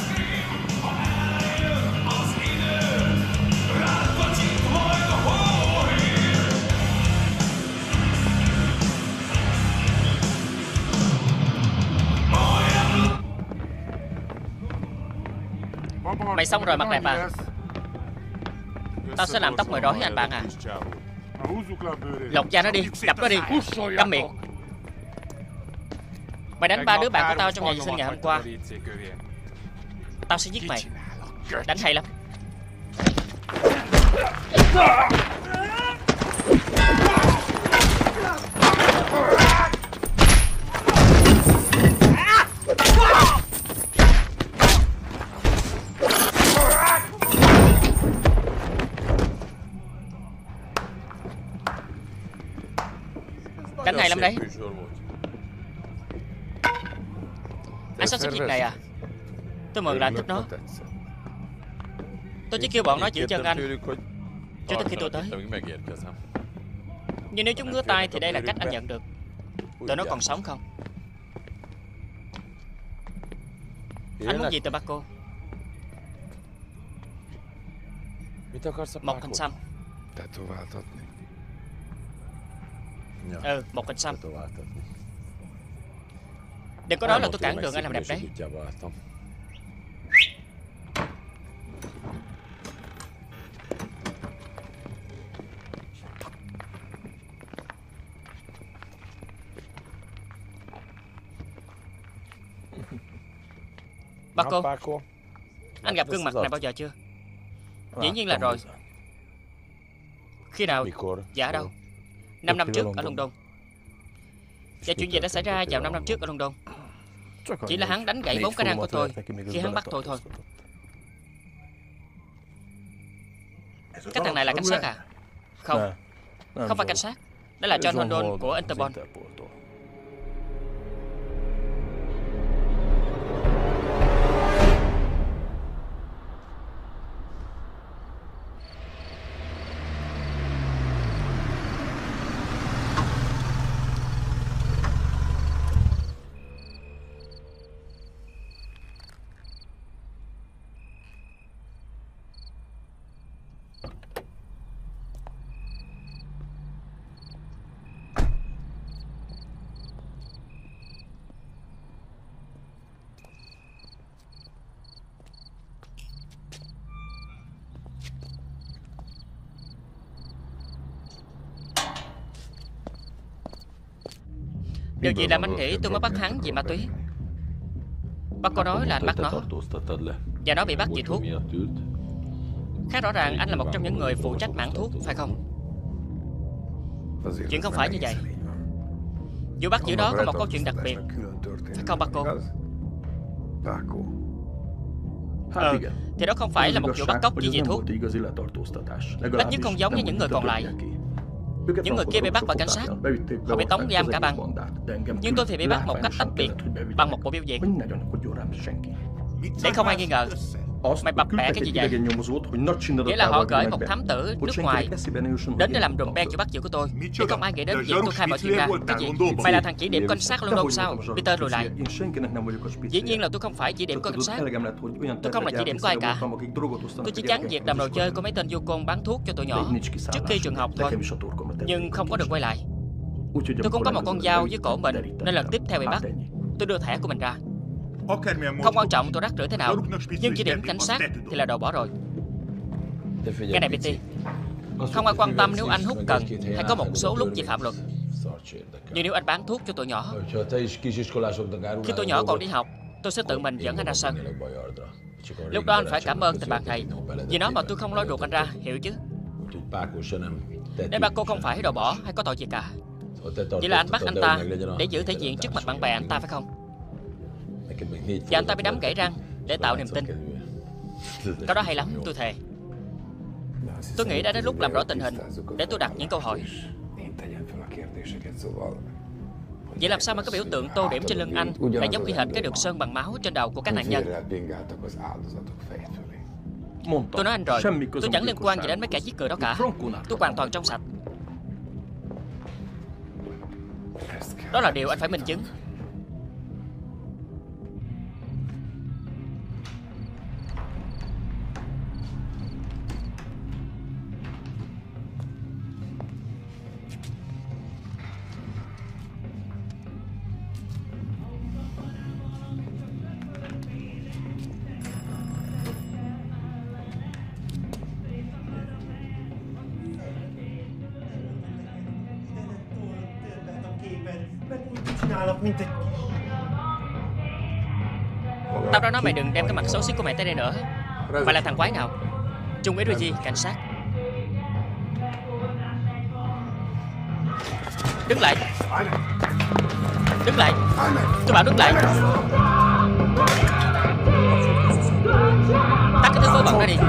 Mày xong rồi mặt đẹp à? Tao sẽ làm tóc mày rối anh bạn à. Lột da nó đi, đập nó đi, câm miệng. Mày đánh ba đứa bạn của tao trong nhà vệ sinh ngày hôm qua. Tao sẽ giết mày. Đánh hay lắm. Đánh hay lắm đấy. Anh sắp xếp việc này à? Tôi mừng là anh thích nó. Tôi chỉ kêu bọn nó giữ chân anh cho tới khi tôi tới. Nhưng nếu chúng ngứa tay thì đây là cách anh nhận được tụi nó còn sống không. Anh muốn gì từ Paco? Một hình xăm. Ừ, một hình xăm. Đừng có nói là tôi cản đường anh làm đẹp đấy. Paco, anh gặp gương mặt này bao giờ chưa? Dĩ nhiên là rồi. Khi nào? Dạ đâu? Năm năm trước ở London. Và chuyện gì đã xảy ra vào năm năm trước ở London? Chỉ là hắn đánh gãy bốn cái răng của tôi khi hắn bắt tôi thôi. Cái thằng này là cảnh sát à? Không, không phải cảnh sát. Đó là John Holden của Interpol. Điều gì làm anh nghĩ tôi mới bắt hắn vì ma túy? Bác có nói là anh bắt nó và nó bị bắt vì thuốc. Khá rõ ràng anh là một trong những người phụ trách mảng thuốc, phải không? Chuyện không phải như vậy. Vụ bắt giữ đó có một câu chuyện đặc biệt, phải không Paco? Ờ, thì đó không phải là một vụ bắt cóc chỉ vì thuốc. Ít nhất không giống như những người còn lại. Những người kia bị bắt bởi cảnh sát, họ bị tống giam cả băng. Nhưng tôi thì bị bắt một cách tách biệt bằng một bộ biểu diễn. Để không ai nghi ngờ. Mày bập bẹ cái gì vậy? Nghĩa là họ gửi một thám tử nước ngoài đến để làm đùm beng cho bắt giữ của tôi, để không ai nghĩ đến việc tôi khai mọi chuyện ra. Cái gì? Mày là thằng chỉ điểm cảnh sát London sao? Peter lùi lại. Dĩ nhiên là tôi không phải chỉ điểm của cảnh sát. Tôi không là chỉ điểm của ai cả. Tôi chỉ chắn việc làm đồ chơi của mấy tên du côn bán thuốc cho tụi nhỏ trước khi trường học thôi. Nhưng không có được quay lại. Tôi cũng có một con dao dưới cổ mình, nên lần tiếp theo bị bắt tôi đưa thẻ của mình ra. Không quan trọng tôi rắc rưởi thế nào, nhưng chỉ điểm cảnh sát thì là đồ bỏ rồi. Nghe này Petey, không ai quan tâm nếu anh hút cần hay có một số lúc vi phạm luật. Nhưng nếu anh bán thuốc cho tụi nhỏ, khi tụi nhỏ còn đi học, tôi sẽ tự mình dẫn anh ra sân. Lúc đó anh phải cảm ơn tình bạn này, vì nó mà tôi không lôi ruột anh ra, hiểu chứ? Nên Paco không phải đồ bỏ hay có tội gì cả. Chỉ là anh bắt anh ta để giữ thể diện trước mặt bạn bè anh ta, phải không? Và anh ta bị đấm gãy răng để tạo niềm tin. Cái đó hay lắm, tôi thề. Tôi nghĩ đã đến lúc làm rõ tình hình để tôi đặt những câu hỏi. Vậy làm sao mà cái biểu tượng tô điểm trên lưng anh lại giống y hệt cái đường sơn bằng máu trên đầu của các nạn nhân? Tôi nói anh rồi, tôi chẳng liên quan gì đến mấy kẻ giết người đó cả. Tôi hoàn toàn trong sạch. Đó là điều anh phải minh chứng. Tao đã nói mày đừng đem cái mặt xấu xí của mày tới đây nữa. Mày là thằng quái nào? Trung úy Reggie, cảnh sát. Đứng lại. Đứng lại. Tôi bảo đứng lại. Tắt cái thứ vớ vẩn ra đi.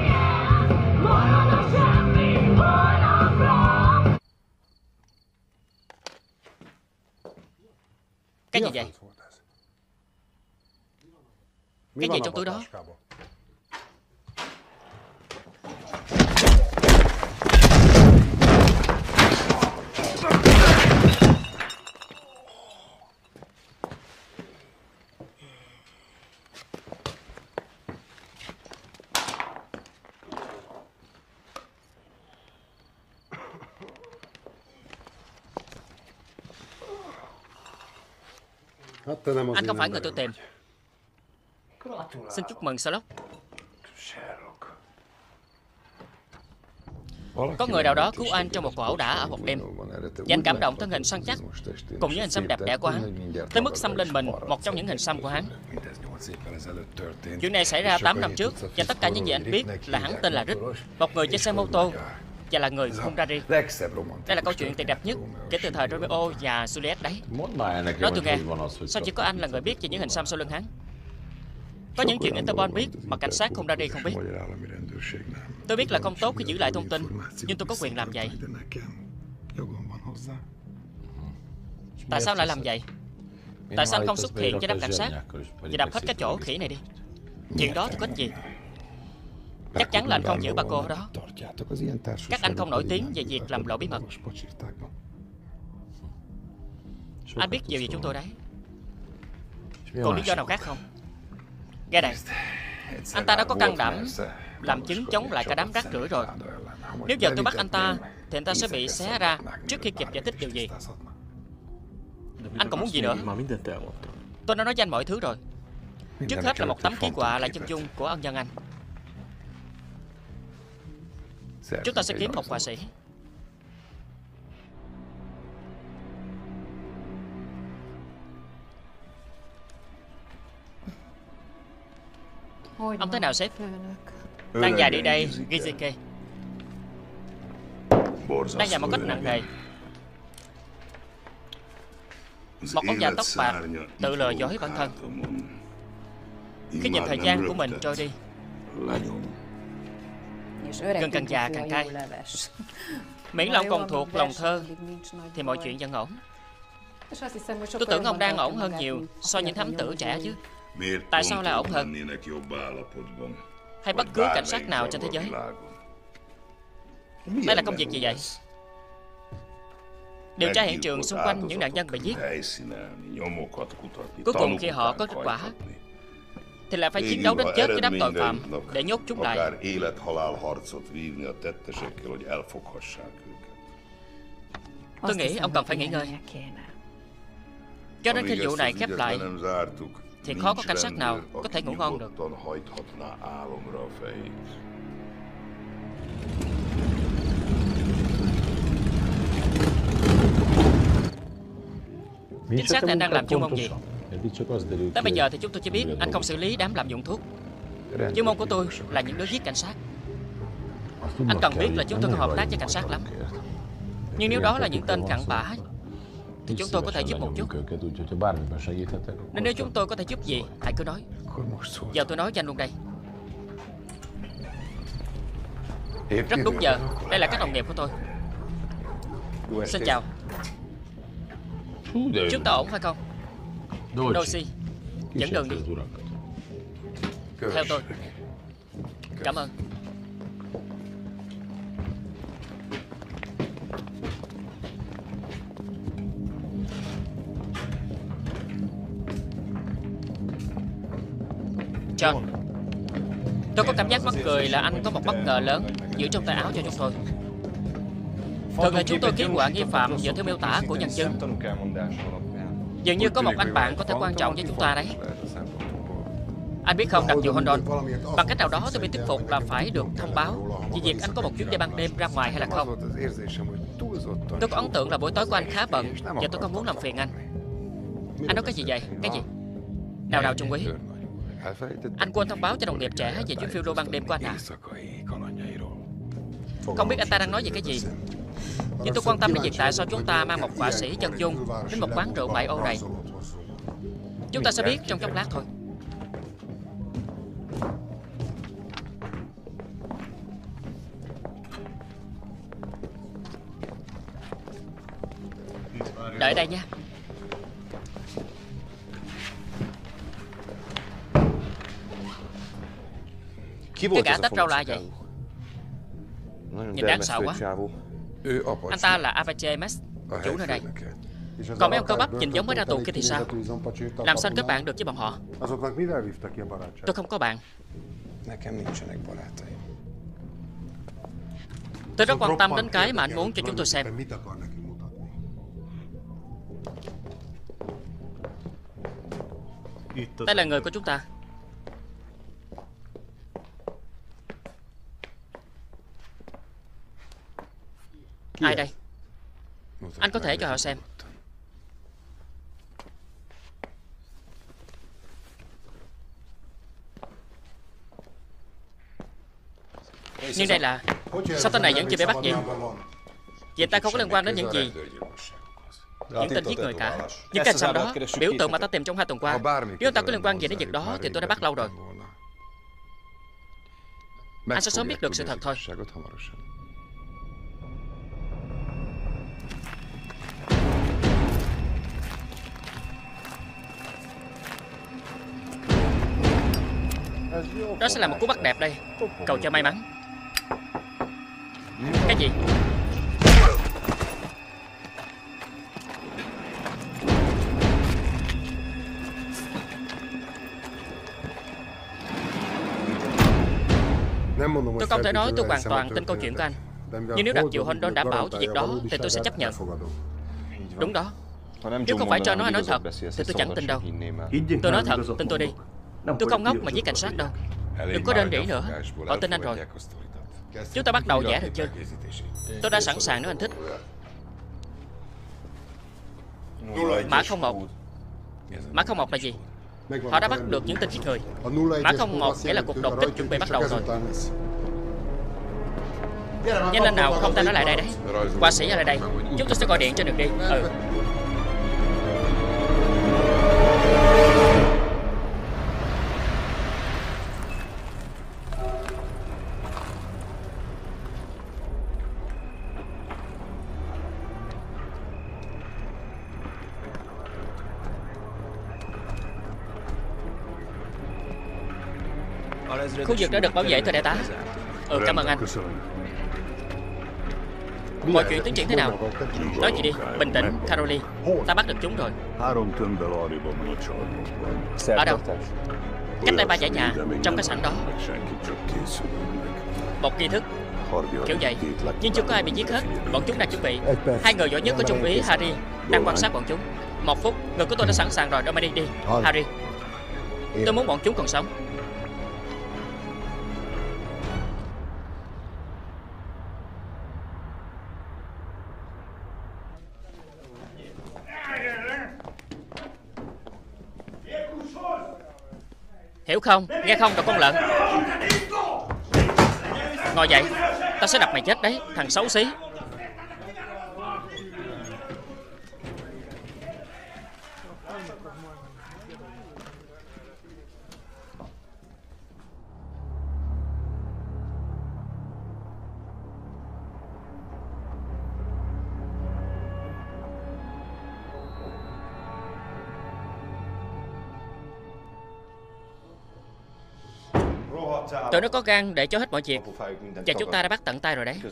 Cái gì vậy? Cái gì trong túi đó? Anh không phải người tôi tìm. Xin chúc mừng Sherlock. Có người nào đó cứu anh trong một cuộc ẩu đả ở một đêm, và anh cảm động thân hình săn chắc cùng với hình xăm đẹp đẽ của hắn, tới mức xăm lên mình một trong những hình xăm của hắn. Chuyện này xảy ra tám năm trước, và tất cả những gì anh biết là hắn tên là Rick, một người trên xe mô tô, và là người hung Rari. Đây là câu chuyện tuyệt đẹp nhất kể từ thời Romeo và Juliet đấy. Nói tôi nghe, sao chỉ có anh là người biết về những hình xăm sau lưng hắn? Có những chuyện Interpol biết mà cảnh sát hung Rari không biết. Tôi biết là không tốt khi giữ lại thông tin, nhưng tôi có quyền làm vậy. Tại sao lại làm vậy? Tại sao anh không xuất hiện cho đám cảnh sát và đập hết cái chỗ khỉ này đi? Chuyện đó thì có ích gì? Chắc chắn là anh không giữ ba cô đó. Các anh không nổi tiếng về việc làm lộ bí mật. Anh biết nhiều về chúng tôi đấy. Còn lý do nào khác không? Nghe đây, anh ta đã có can đảm làm chứng chống lại cả đám rác rưởi rồi. Nếu giờ tôi bắt anh ta thì anh ta sẽ bị xé ra trước khi kịp giải thích điều gì. Anh còn muốn gì nữa? Tôi đã nói với anh mọi thứ rồi. Trước hết là một tấm ký họa lại chân dung của ân nhân anh. Chúng ta sẽ kiếm một họa sĩ. Ông thế nào sếp? Đang dài đi đây, Gizike. Đang dài một cách nặng nề. Một ông già tóc bạc tự lừa dối bản thân khi nhìn thời gian của mình trôi đi. Gần càng già càng cay. Miễn là ông còn thuộc lòng thơ thì mọi chuyện vẫn ổn. Tôi tưởng ông đang ổn hơn nhiều so với những thám tử trẻ chứ. Tại sao lại ổn hơn? Hay bất cứ cảnh sát nào trên thế giới? Đây là công việc gì vậy? Điều tra hiện trường xung quanh những nạn nhân bị giết. Cuối cùng khi họ có kết quả thì lại phải chiến đấu đến chết với đám tội phạm để nhốt chúng lại. Tôi nghĩ ông cần phải nghỉ ngơi. Cho đến khi vụ này khép lại thì khó có cảnh sát nào có thể ngủ ngon được. Chính xác là anh đang làm chuyên môn gì? Tới bây giờ thì chúng tôi chỉ biết anh không xử lý đám lạm dụng thuốc. Chuyên môn của tôi là những đứa giết cảnh sát. Anh cần biết là chúng tôi có hợp tác với cảnh sát lắm. Nhưng nếu đó là những tên cặn bã thì chúng tôi có thể giúp một chút. Nên nếu chúng tôi có thể giúp gì, hãy cứ nói. Giờ tôi nói cho anh luôn đây. Rất đúng giờ. Đây là các đồng nghiệp của tôi. Xin chào. Chúng ta ổn phải không? Dorsey, dẫn đường đi. Theo tôi. Cảm ơn. John, tôi có cảm giác mắc cười là anh có một bất ngờ lớn giữ trong tay áo cho chúng tôi. Thường ngày chúng tôi ký họa nghi phạm dựa theo miêu tả của nhân chứng. Dường như có một anh bạn có thể quan trọng với chúng ta đấy. Anh biết không, đặc vụ Hondon, bằng cách nào đó tôi bị thuyết phục là phải được thông báo về việc anh có một chuyến đi ban đêm ra ngoài hay là không. Tôi có ấn tượng là buổi tối của anh khá bận và tôi không muốn làm phiền anh. Anh nói cái gì vậy? Cái gì? Nào nào Trung úy, anh quên thông báo cho đồng nghiệp trẻ về chuyến phiêu lưu ban đêm của anh à? Không biết anh ta đang nói về cái gì, nhưng tôi quan tâm đến việc tại sao chúng ta mang một họa sĩ chân dung đến một quán rượu bãi ô này. Chúng ta sẽ biết trong chốc lát thôi. Đợi đây nha. Cái gã tết rau la vậy? Nhìn đáng sợ quá. Anh ta là Apache Max, chủ nơi đây. Còn mấy ông cơ bắp nhìn giống mới ra tù kia thì sao? Làm sao anh kết bạn được với bọn họ? Tôi không có bạn. Tôi rất quan tâm đến cái mà anh muốn cho chúng tôi xem. Đây là người của chúng ta. Ai đây? Anh có thể cho họ xem. Nhưng đây là... Sao tên này vẫn chưa bị bắt gì? Vậy ta không có liên quan đến những gì những tên giết người cả. Những cái sau đó, biểu tượng mà ta tìm trong hai tuần qua, nếu ta có liên quan gì đến việc đó thì tôi đã bắt lâu rồi. Anh sẽ sớm biết được sự thật thôi. Đó sẽ là một cú bắt đẹp đây. Cầu cho may mắn. Cái gì? Tôi không thể nói tôi hoàn toàn tin câu chuyện của anh, nhưng nếu đặc vụ Hondon đảm bảo cho việc đó thì tôi sẽ chấp nhận. Đúng đó. Nếu không phải cho nó anh nói thật thì tôi chẳng tin đâu. Tôi nói thật, tin tôi đi. Tôi không ngốc mà giết cảnh sát đâu. Đừng có rên rỉ nữa. Họ tin anh rồi. Chúng ta bắt đầu vẽ được chưa? Tôi đã sẵn sàng nếu anh thích. Mã không một. Mã không một là gì? Họ đã bắt được những tên giết người. Mã không một nghĩa là cuộc đột kích chuẩn bị bắt đầu rồi. Nhanh lên nào, không ta nói lại đây đấy. Họa sĩ ở lại đây. Chúng tôi sẽ gọi điện cho đường đi. Ừ. Khu vực đã được bảo vệ, thưa đại tá. Ừ, cảm ơn anh. Mọi chuyện tiến triển thế nào? Nói gì đi, bình tĩnh, Caroline. Ta bắt được chúng rồi. Ở đâu? Cách đây ba dãy nhà, trong cái sảnh đó. Một nghi thức kiểu vậy, nhưng chưa có ai bị giết hết. Bọn chúng đang chuẩn bị. Hai người giỏi nhất của Trung úy Harry đang quan sát bọn chúng. Một phút, người của tôi đã sẵn sàng rồi. Đâu mà đi đi, Harry. Tôi muốn bọn chúng còn sống. Hiểu không? Nghe không, đồ con lợn. Ngồi dậy. Ta sẽ đập mày chết đấy, thằng xấu xí. Tụi nó có gan để cho hết mọi việc, và chúng ta đã bắt tận tay rồi đấy.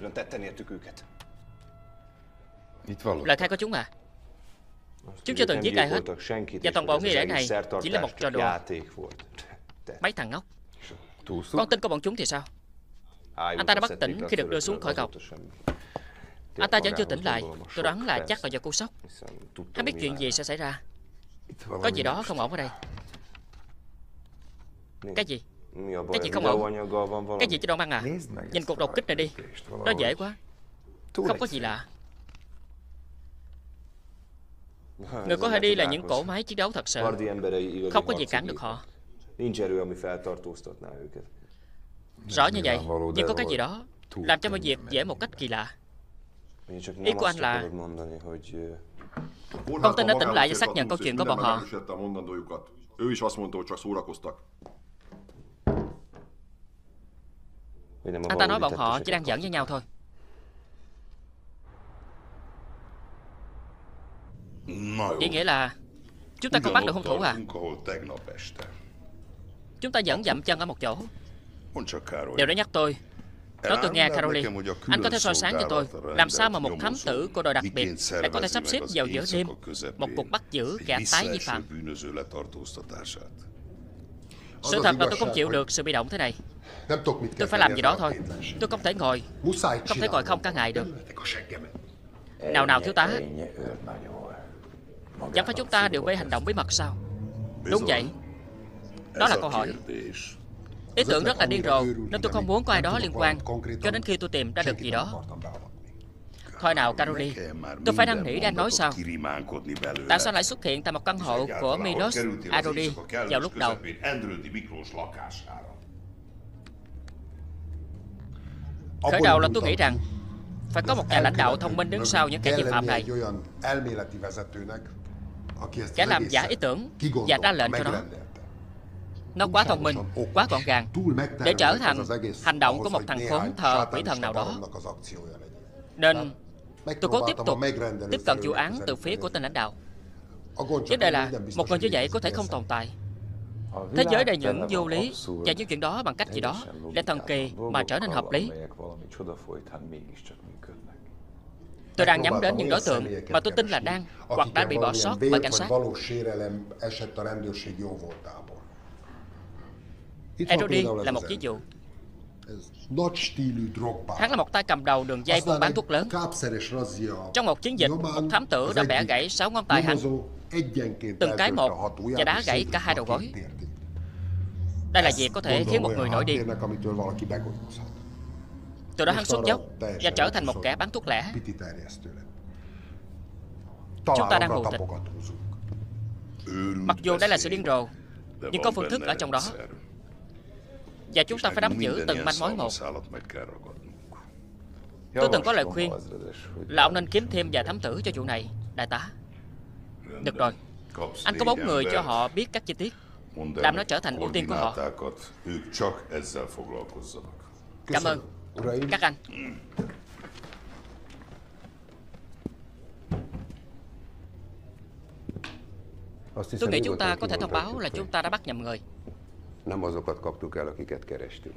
Lời khai của chúng à? Chúng chưa từng giết ai hết, và toàn bộ nghi lễ này chỉ là một trò đùa. Mấy thằng ngốc. Con tin của bọn chúng thì sao? Anh ta đã bất tỉnh khi được đưa xuống khỏi cọc. Anh ta vẫn chưa tỉnh lại. Tôi đoán là chắc là do cú sốc. Hắn biết chuyện gì sẽ xảy ra. Có gì đó không ổn ở đây. Cái gì? Cái gì không ổn? Cái gì chứ Đông Băng à? Nhìn cuộc đột kích này đi. Nó dễ quá. Không có gì lạ. Người có thể đi là những cỗ máy chiến đấu thật sự. Không có gì cản được họ. Rõ như vậy, nhưng có cái gì đó làm cho mọi việc dễ một cách kỳ lạ. Ý của anh là con tin đã tỉnh lại và xác nhận câu chuyện của bọn họ. Anh ta nói bọn họ chỉ đang giỡn với nhau thôi. Vậy nghĩa là chúng ta không bắt được hung thủ à? Chúng ta vẫn dậm chân ở một chỗ. Điều đó nhắc tôi. Nói tôi nghe, Caroline, anh có thể soi sáng cho tôi làm sao mà một thám tử của đội đặc biệt lại có thể sắp xếp vào giữa đêm một cuộc bắt giữ kẻ tái vi phạm. Sự thật là tôi không chịu được sự bị động thế này. Tôi phải làm gì đó thôi. Tôi không thể ngồi Không thể ngồi không cả ngày được. Nào nào thiếu tá, chẳng phải chúng ta đều mê hành động bí mật sao? Đúng vậy. Đó là câu hỏi. Ý tưởng rất là điên rồ, nên tôi không muốn có ai đó liên quan cho đến khi tôi tìm ra được gì đó. Thôi nào, Caroline, tôi phải năn nỉ đang nói sao? Tại sao lại xuất hiện tại một căn hộ của Milos Arodi vào lúc đầu? Khởi đầu là tôi nghĩ rằng phải có một nhà lãnh đạo thông minh đứng sau những kẻ vi phạm này, kẻ làm giả ý tưởng và ra lệnh cho nó. Nó quá thông minh, quá gọn gàng để trở thành hành động của một thằng khốn thờ quỷ thần nào đó. Nên tôi cố tiếp tục tiếp cận vụ án từ phía của tên lãnh đạo. Vấn đề là một người như vậy có thể không tồn tại. Thế giới đầy những vô lý, và những chuyện đó bằng cách gì đó để thần kỳ mà trở nên hợp lý. Tôi đang nhắm đến những đối tượng mà tôi tin là đang hoặc đã bị bỏ sót bởi cảnh sát. Arodi là một ví dụ. Hắn là một tay cầm đầu đường dây buôn bán thuốc lớn. Trong một chiến dịch, một thám tử đã bẻ gãy sáu ngón tay hắn, từng cái một, và đá gãy cả hai đầu gối. Đây là việc có thể khiến một người nổi điên. Từ đó hắn xuống dốc và trở thành một kẻ bán thuốc lẻ. Chúng ta đang mù tịch. Mặc dù đây là sự điên rồ, nhưng có phương thức ở trong đó, và chúng ta phải nắm giữ từng manh mối một. Tôi từng có lời khuyên là ông nên kiếm thêm vài thám tử cho vụ này, đại tá. Được rồi, anh có bốn người cho họ biết các chi tiết, làm nó trở thành ưu tiên của họ. Cảm ơn các anh. Tôi nghĩ chúng ta có thể thông báo là chúng ta đã bắt nhầm người. Nem azokat kaptuk el, akiket kerestünk.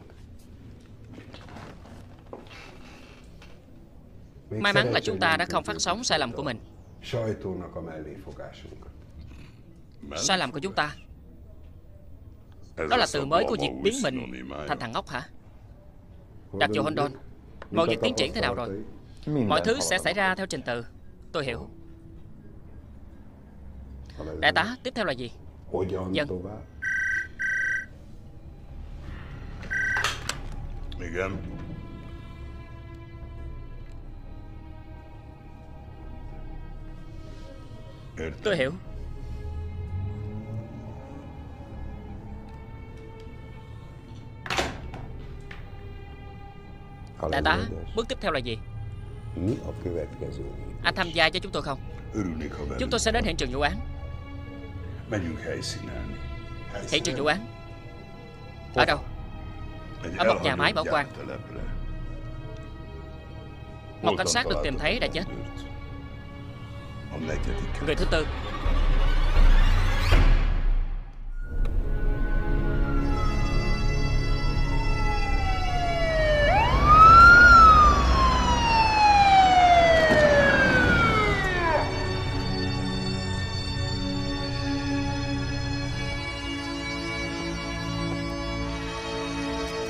May mắn là chúng ta đã không phát sóng sai lầm của mình. Sajtónak a melléfogásunk. Sai lầm của chúng ta. Đó là từ mới của việc biến mình thành thằng ngốc hả? Đặc vụ Hondon, mọi việc tiến triển thế nào rồi? Mọi thứ sẽ xảy ra theo trình tự. Tôi hiểu. Đại tá, tiếp theo là gì? Dân. Igen. Tôi hiểu. Đại tá, bước tiếp theo là gì? Anh tham gia cho chúng tôi không? Chúng tôi sẽ đến hiện trường vụ án. Hiện trường vụ án? Ở đâu? Ở một nhà máy bảo quan. Một cảnh sát được tìm thấy đã chết. Người thứ tư.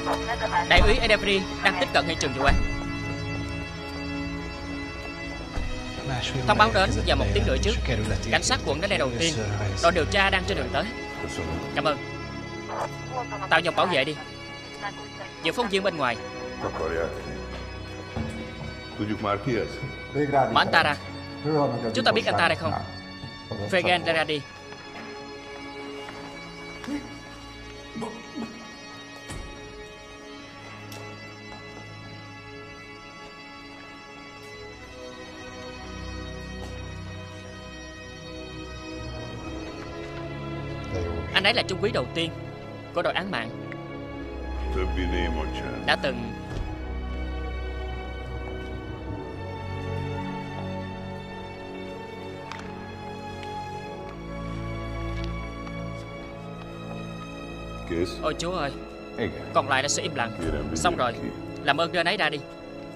Đại úy Edebri đang tiếp cận hiện trường vụ án. Thông báo đến giờ một tiếng rưỡi trước. Cảnh sát quận đến đây đầu tiên. Đội điều tra đang trên đường tới. Cảm ơn. Tạo vòng bảo vệ đi. Giữ phóng viên bên ngoài. Mở anh ta ra. Chúng ta biết anh ta đây không? Fegan Deradi. Anh ấy là trung úy đầu tiên của đội án mạng. Đã từng Ôi chúa ơi. Còn lại là sẽ im lặng. Xong rồi. Làm ơn đưa anh ấy ra đi.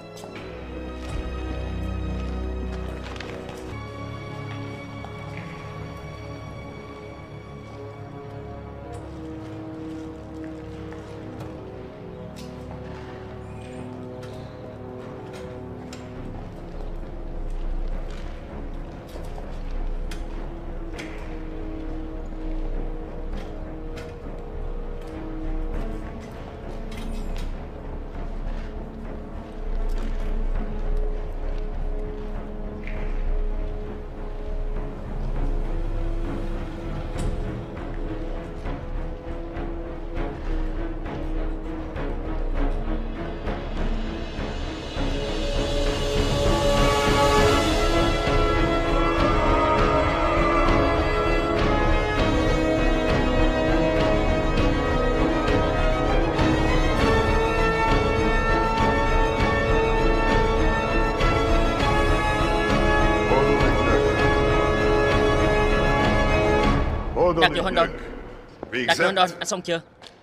Đặc vụ Hondon. Đặc vụ Hondon, anh xong chưa?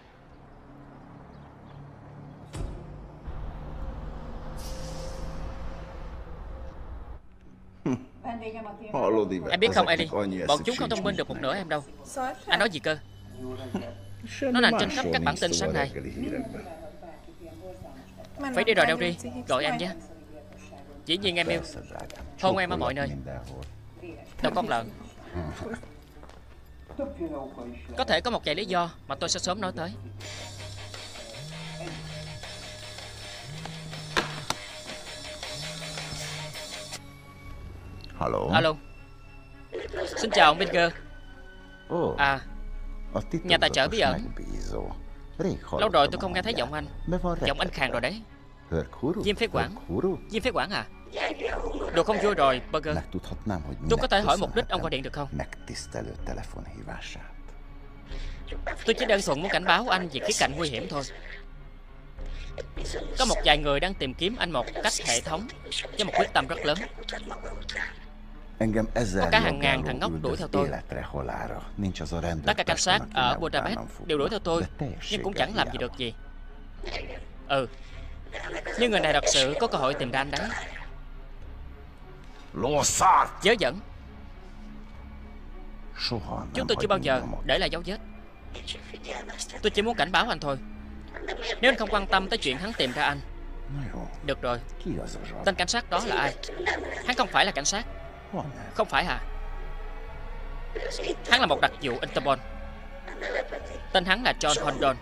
Em biết không Ellie, bọn chúng không thông minh được một nửa em đâu. Anh nói gì cơ? Nó nằm trên khắp các bản tin sáng nay. Phải đi rồi đâu đi, gọi em nhé. Dĩ nhiên em yêu. Hôn em ở mọi nơi. Đâu con lợn. Có thể có một vài lý do mà tôi sẽ sớm nói tới. Alo. Alo. Xin chào ông Binger. À, nhà tài trợ bí ẩn. Lâu rồi tôi không nghe thấy giọng anh. Giọng anh khàn rồi đấy. Viêm phế quản. Viêm phế quản à? Đồ không vui rồi, Burger. Tôi có thể hỏi mục đích ông gọi điện được không? Tôi chỉ đơn thuần muốn cảnh báo anh về khía cạnh nguy hiểm thôi. Có một vài người đang tìm kiếm anh một cách hệ thống, với một quyết tâm rất lớn. Có cả hàng ngàn thằng ngốc đuổi theo tôi. Tất cả cảnh sát ở Budapest đều đuổi theo tôi, nhưng cũng chẳng làm gì được gì. Ừ, nhưng người này thật sự có cơ hội tìm ra anh đấy. Dớ dẫn. Chúng tôi chưa bao giờ để lại dấu vết. Tôi chỉ muốn cảnh báo anh thôi. Nếu anh không quan tâm tới chuyện hắn tìm ra anh. Được rồi. Tên cảnh sát đó là ai? Hắn không phải là cảnh sát. Không phải hả? Hắn là một đặc vụ Interpol. Tên hắn là John Hondon.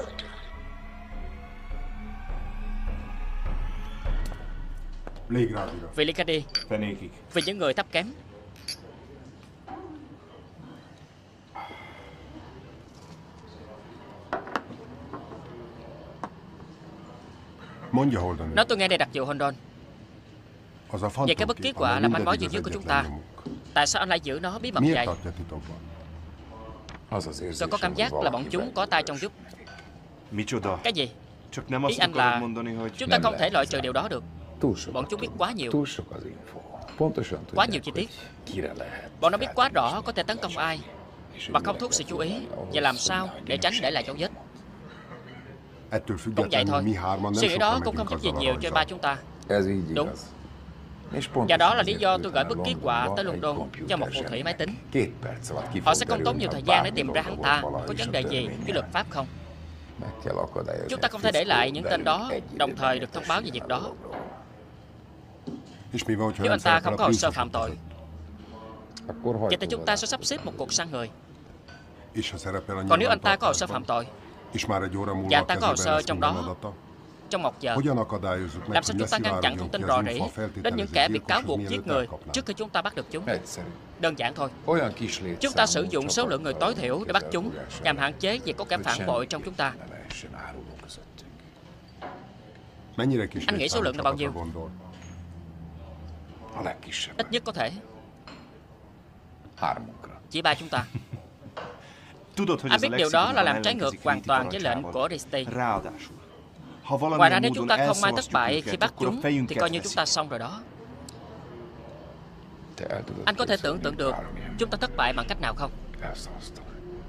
Vì Likadi. Vì những người thấp kém. Nói tôi nghe đây đặc vụ Hondon. Vậy cái bức ký họa là manh mối duy nhất của chúng ta. Tại sao anh lại giữ nó bí mật vậy? Tôi có cảm giác là bọn chúng có tay trong giúp. Cái gì? Ý anh là chúng ta không thể loại trừ điều đó được. Bọn chúng biết quá nhiều. Quá nhiều chi tiết. Bọn nó biết quá rõ có thể tấn công ai và không thu hút sự chú ý. Và làm sao để tránh để lại dấu vết. Cũng vậy thôi. Suy nghĩ đó cũng không giúp gì nhiều cho ba chúng ta. Đúng. Và đó là lý do tôi gửi bức ký họa tới London cho một phù thủy máy tính. Họ sẽ không tốn nhiều thời gian để tìm ra hắn ta có vấn đề gì với luật pháp không. Meg kell akadályozni. Chúng ta không thể để lại những tên đó đồng thời được thông báo về việc đó. És mi van, hogyha Nếu nem anh ta szerepel không a có hồ sơ Princess phạm tội, Akkor vậy thì chúng ta hajtóvadász. sẽ sắp xếp một cuộc săn người. És ha szerepel a Còn nếu anh ta có hồ sơ nyilvántartásban, phạm tội, és már egy óra múlva Dạ, a anh ta có hồ kezében sơ lesz trong minden đó. adata, trong một giờ, hogyan akadályozzuk meg, làm sao hogy chúng ta ngăn chặn leszivárogjon thông ki tin az rò info rỉ a đến những kẻ feltételezett bị cáo gyilkoshoz, buộc giết mielőtt người elkapnák? trước khi chúng ta bắt được chúng? Egyszerű. Đơn giản thôi. Olyan kis létszámú Chúng ta sử dụng số lượng người tối thiểu để bắt chúng csapatokra nhằm hạn chế việc có kẻ hogy phản semmi bội trong chúng ta. ne lehessen áruló közöttünk. Mennyire kis Anh nghĩ số létszámú lượng là bao csapatra nhiêu? gondol? A legkisebb. Ít nhất có thể Hármunkra. chỉ ba chúng ta. Tudod, hogy Anh ez a biết điều đó là lexikon làm trái ngược ellenkezik hoàn Réti toàn với lệnh parancsával. của Risti. Ráadásul, ha Ngoài ra valamilyen nếu chúng módon ta không may thất elszalasztjuk bại khi őket, bắt akkor a chúng thì fejünket coi như chúng ta veszik. xong rồi đó. Te el tudod Anh có thể képzelni, tưởng tượng được bármilyen chúng ta thất bại bằng cách nào không? elszalasztok.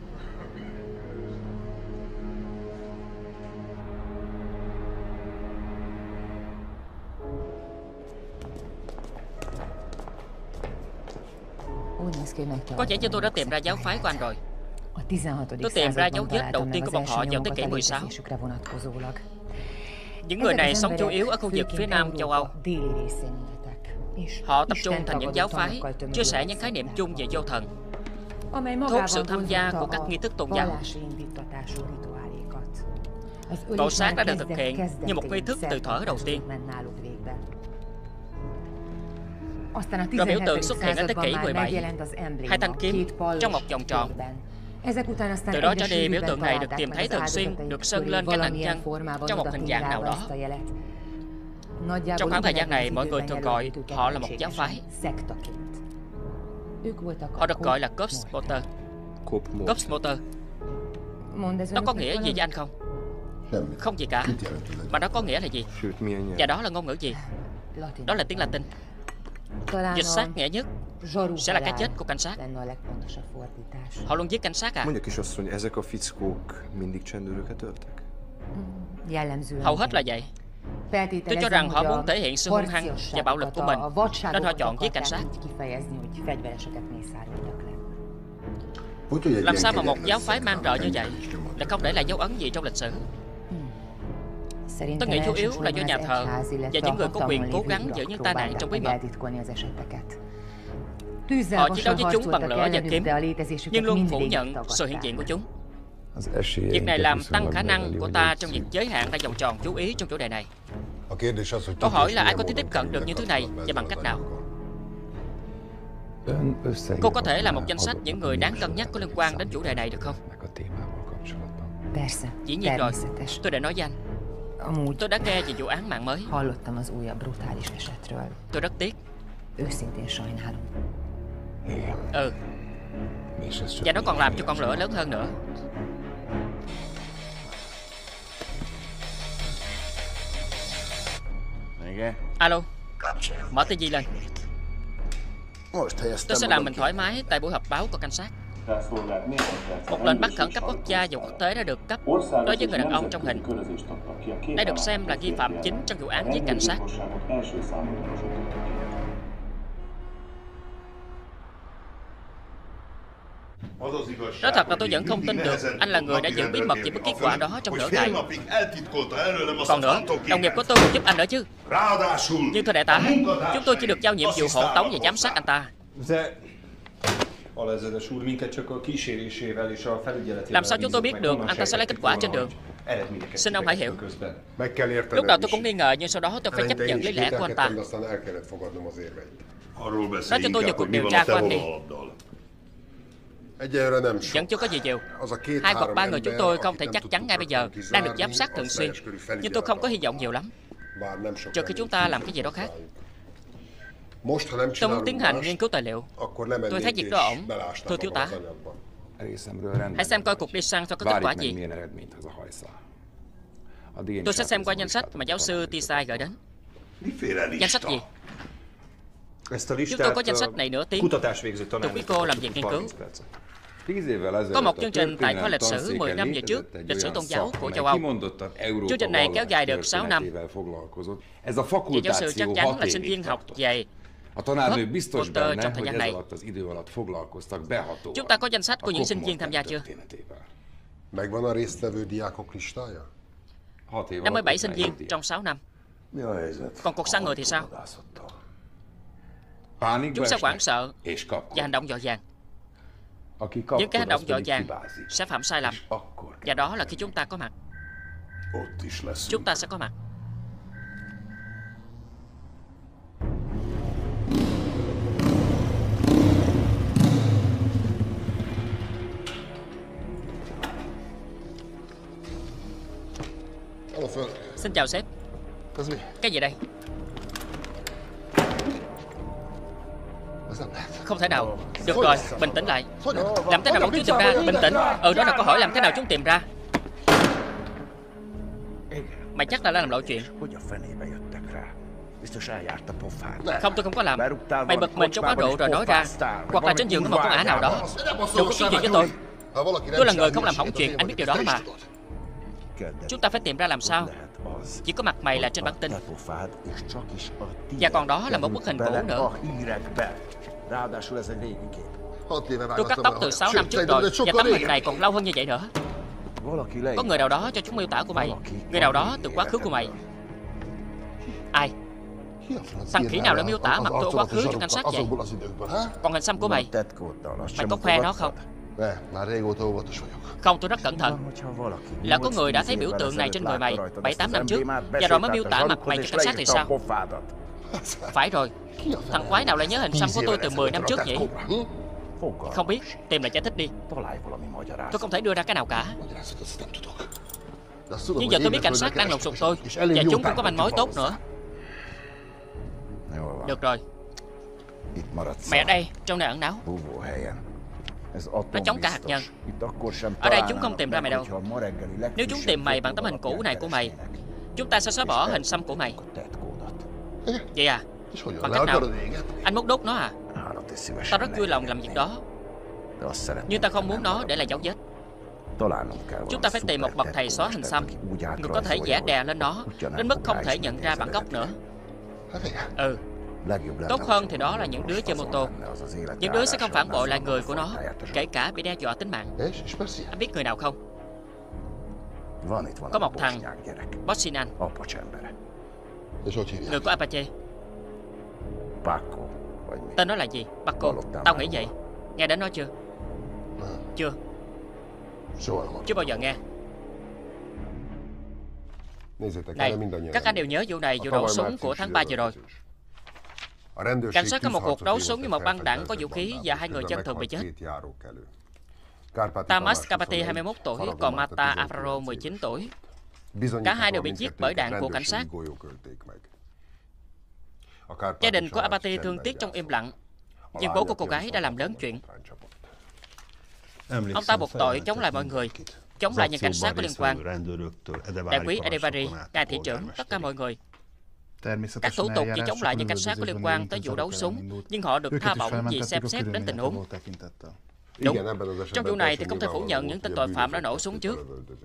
Có vẻ như tôi đã tìm ra giáo phái của anh rồi. Tôi tìm ra dấu vết đầu tiên của bọn họ vào thế kỷ mười sáu. Những người này sống chủ yếu ở khu vực phía nam châu Âu. Họ tập trung thành những giáo phái, chia sẻ những khái niệm chung về vô thần, thu hút sự tham gia của các nghi thức tôn giáo. Cậu sát đã được thực hiện như một nghi thức từ thuở đầu tiên. Rồi biểu tượng xuất hiện ở thế kỷ mười bảy, hai thanh kiếm trong một vòng tròn. Từ đó trở đi, biểu tượng này được tìm thấy thường xuyên được sơn lên các nạn nhân trong một hình dạng nào đó. Trong khoảng thời gian này, mọi người thường gọi họ là một giáo phái. Họ được gọi là Corpse Motor. Corpse Motor. Nó có nghĩa gì với anh không? Không gì cả. Mà nó có nghĩa là gì? Và đó là ngôn ngữ gì? Đó là tiếng Latin. Dịch sát nghĩa nhất sẽ là cái chết của cảnh sát. Họ luôn giết cảnh sát à? Mondja kisasszony, ezek a fickók mindig csendőröket öltek? Hầu hết là vậy. Tôi cho rằng họ muốn thể hiện sự hung hăng và bạo lực của mình, nên họ chọn giết cảnh sát. Làm sao mà một giáo phái mang rợ như vậy lại không để lại dấu ấn gì trong lịch sử? Tôi nghĩ chủ yếu là do nhà thờ và những người có quyền cố gắng giữ những tai nạn trong bí mật. Họ chiến đấu với chúng bằng lửa và kiếm, nhưng luôn phủ nhận sự hiện diện của chúng. Việc này làm tăng khả năng của ta trong việc giới hạn ra vòng tròn chú ý trong chủ đề này. Câu hỏi là ai có thể tiếp cận được những thứ này và bằng cách nào? Cô có thể là một danh sách những người đáng cân nhắc có liên quan đến chủ đề này được không? Dĩ nhiên rồi, tôi đã nói với anh. Tôi đã nghe về vụ án mạng mới. Tôi rất tiếc. Ừ. Và nó còn làm cho con lửa lớn hơn nữa. Alo. Mở tivi lên. Tôi sẽ làm mình thoải mái tại buổi họp báo của cảnh sát. Một lệnh bắt khẩn cấp quốc gia và quốc tế đã được cấp đối với người đàn ông trong hình. Đây được xem là nghi phạm chính trong vụ án giết cảnh sát. Nói thật là tôi vẫn không tin được anh là người đã giữ bí mật về bức kết quả đó trong nửa ngày. Còn nữa, đồng nghiệp của tôi còn giúp anh nữa chứ. Nhưng thưa đại tá, chúng tôi chỉ được giao nhiệm vụ hộ tống và giám sát anh ta. Làm sao chúng tôi biết được anh ta sẽ lấy kết quả trên đường? Xin ông hãy hiểu. Lúc đầu tôi cũng nghi ngờ, nhưng sau đó tôi phải chấp nhận lý lẽ của anh ta. Nói cho tôi về cuộc điều tra của anh đi. Vẫn chưa có gì nhiều. Hai hoặc ba người chúng tôi không thể chắc chắn ngay bây giờ đang được giám sát thường xuyên. Nhưng tôi không có hy vọng nhiều lắm, trừ khi chúng ta làm cái gì đó khác. Tôi muốn tiến hành nghiên cứu tài liệu. Tôi thấy việc đó ổn, thưa thiếu tá. Hãy xem coi cuộc đi săn cho có kết quả gì. Tôi sẽ xem qua danh sách mà giáo sư Tisai gửi đến. Danh sách gì? Chúng tôi có danh sách này nửa tiếng. Tôi quý cô làm việc nghiên cứu. Có một chương trình tại khoa lịch sử mười năm về trước, lịch sử tôn giáo của châu Âu. Chương trình này kéo dài được sáu năm. Vị giáo sư chắc chắn là sinh viên học về Potter trong thời gian này. Chúng ta có danh sách của những sinh viên tham gia chưa? Megvan a résztvevő diákok listája? năm mươi bảy sinh viên trong sáu năm. Còn cuộc săn người thì sao? Chúng sẽ hoảng sợ và hành động vội vàng. Những cái hành động vội vàng sẽ phạm sai lầm. Và đó là khi chúng ta có mặt. Chúng ta sẽ có mặt. Xin chào sếp. Cái gì đây? Không thể nào. Được rồi, bình tĩnh lại. Làm thế nào bọn chúng tìm ra? Bình tĩnh. Ừ, đó là câu hỏi làm thế nào chúng tìm ra. Mày chắc là đã làm lộ chuyện. Không, tôi không có làm. Mày bực mình trong quán rượu rồi nói ra. Hoặc là trên giường có một con ả nào đó. Đừng có kiếm chuyện với tôi. Tôi là người không làm hỏng chuyện, anh biết điều đó mà. Chúng ta phải tìm ra làm sao. Chỉ có mặt mày là trên bản tin. Và còn đó là một bức hình cũ nữa. Tôi cắt tóc từ sáu năm trước rồi. Và tấm hình này còn lâu hơn như vậy nữa. Có người nào đó cho chúng miêu tả của mày. Người nào đó từ quá khứ của mày. Ai? Thằng khỉ nào đã miêu tả mặt tôi ở quá khứ cho cảnh sát vậy? Còn hình xăm của mày, mày có khoe nó không? Không, tôi rất cẩn thận. Lỡ có người đã thấy biểu tượng này trên người mày bảy tám năm trước và rồi mới miêu tả mặt mày cho cảnh sát thì sao? Phải rồi. Thằng quái nào lại nhớ hình xăm của tôi từ mười năm trước nhỉ? Không biết, tìm lại giải thích đi. Tôi không thể đưa ra cái nào cả. Nhưng giờ tôi biết cảnh sát đang lùng sục tôi. Và chúng cũng có manh mối tốt nữa. Được rồi. Mày ở đây, trong nơi ẩn náu. Nó chống cả hạt nhân. Ở đây chúng không tìm ra mày đâu. Nếu chúng tìm mày bằng tấm hình cũ này của mày, chúng ta sẽ xóa bỏ hình xăm của mày. Vậy à? Bằng cách nào? Anh muốn đốt nó à? Tao rất vui lòng làm việc đó. Nhưng ta không muốn nó để lại dấu vết. Chúng ta phải tìm một bậc thầy xóa hình xăm, người có thể vẽ đè lên nó đến mức không thể nhận ra bản gốc nữa. Ừ. Tốt hơn thì đó là những đứa chơi mô tô. Những đứa sẽ không phản bội lại người của nó, kể cả bị đe dọa tính mạng. Anh biết người nào không? Có một thằng Bossinan, người của Apache. Tên nó là gì? Paco. Tao nghĩ vậy. Nghe đến nó chưa? Chưa. Chưa bao giờ nghe. Này, các anh đều nhớ vụ này, vụ nổ súng của tháng ba vừa rồi. Cảnh sát có một cuộc đấu súng với một băng đảng có vũ khí và hai người dân thường bị chết. Tamas Kapati hai mươi mốt tuổi, còn Mata Afro mười chín tuổi. Cả hai đều bị giết bởi đạn của cảnh sát. Gia đình của Apati thương tiếc trong im lặng. Nhưng bố của cô gái đã làm lớn chuyện. Ông ta buộc tội chống lại mọi người, chống lại những cảnh sát có liên quan. Đại quý Edevari, ngài thị trưởng, tất cả mọi người. Các thủ tục chỉ chống lại những cảnh sát có liên quan tới vụ đấu súng, nhưng họ được tha bổng vì xem xét đến tình huống. Đúng, trong vụ này thì không thể phủ nhận những tên tội phạm đã nổ súng trước.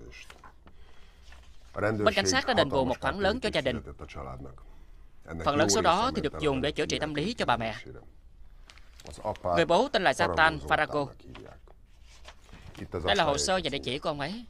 Bên cảnh sát đã đền bù một khoản lớn cho gia đình. Phần lớn số đó thì được dùng để chữa trị tâm lý cho bà mẹ. Người bố tên là Zatan Farago. Đây là hồ sơ và địa chỉ của ông ấy.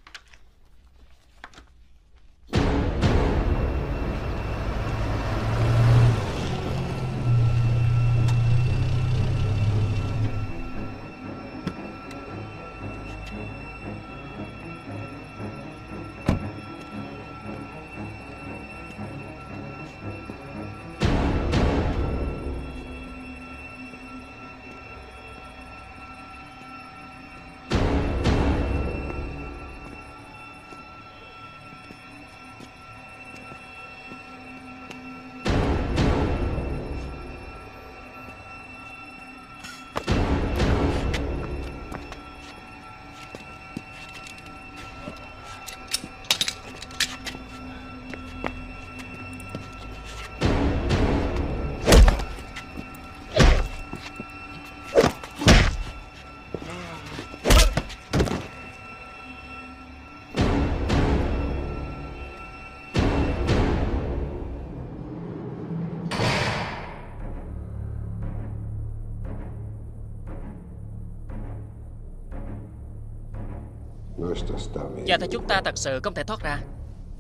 Most aztán még. Giờ thì chúng ta thật sự không thể thoát ra.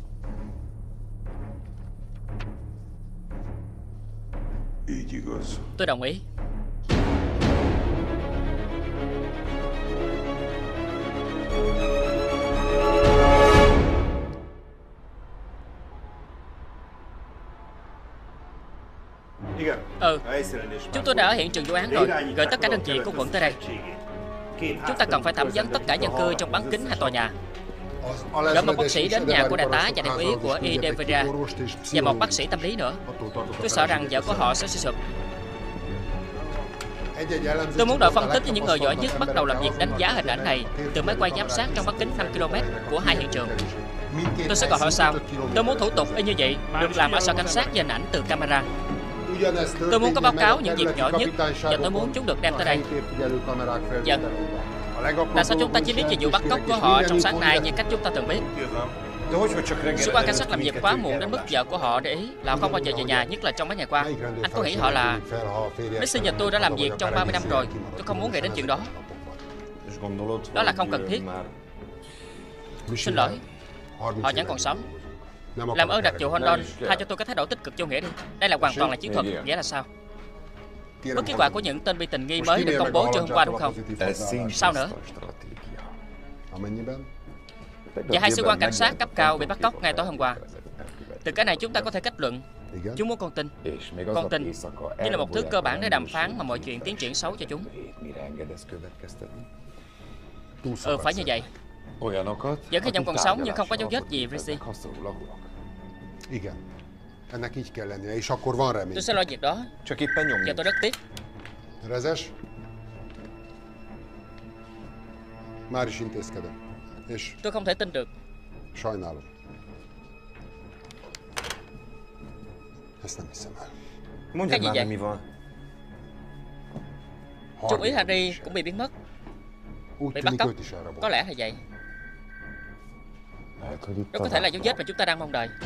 Így igaz. Tôi đồng ý. Igen. Ừ, A helyszínen is chúng tôi đã ở hiện trường vụ án rồi. Gửi tất cả đơn vị của quận tới đây. Chúng ta cần phải thẩm vấn tất cả dân cư trong bán kính hai tòa nhà. Gửi một bác sĩ đến nhà của đại tá và đại úy của Idevera và một bác sĩ tâm lý nữa. Tôi sợ rằng vợ của họ sẽ suy sụp. Tôi muốn đội phân tích với những người giỏi nhất bắt đầu làm việc đánh giá hình ảnh này từ máy quay giám sát trong bán kính năm ki lô mét của hai hiện trường. Tôi sẽ gọi họ sau. Tôi muốn thủ tục y như vậy được làm ở sở cảnh sát với hình ảnh từ camera. Tôi muốn có báo cáo những việc nhỏ nhất và tôi muốn chúng được đem tới đây. Vâng. Tại sao chúng ta chỉ biết về vụ bắt cóc của họ trong sáng nay như cách chúng ta từng biết? Sĩ quan cảnh sát làm việc quá muộn đến mức vợ của họ để ý là họ không bao giờ về nhà, nhất là trong mấy ngày qua. Anh có nghĩ họ là... Messi và tôi đã làm việc trong ba mươi năm rồi. Tôi không muốn nghĩ đến chuyện đó. Đó là không cần thiết. Xin lỗi. Họ vẫn còn sống. Làm ơn đặc vụ Hondon, tha cho tôi cái thái độ tích cực vô nghĩa đi. Đây là hoàn toàn là chiến thuật. Nghĩa là sao? Bước kết quả của những tên bị tình nghi mới được công bố trưa hôm qua đúng không? Sao nữa? Và hai sĩ quan cảnh sát cấp cao bị bắt cóc ngay tối hôm qua. Từ cái này chúng ta có thể kết luận chúng muốn con tin. Con tin như là một thứ cơ bản để đàm phán mà mọi chuyện tiến triển xấu cho chúng. Ừ, phải như vậy. Những cái dòng còn sống nhưng không có dấu vết gì, Rizzi. Tôi sẽ lo việc đó. Và tôi rất tiếc. Rezes? Már is intézkedem. És tôi không thể tin được. Sajnálom. Ezt nem hiszem el. Cái gì vậy? Trung úy Harry cũng bị biến mất. Bị bắt cóc. Có lẽ là vậy. Đó có thể là dấu vết mà chúng ta đang mong đợi.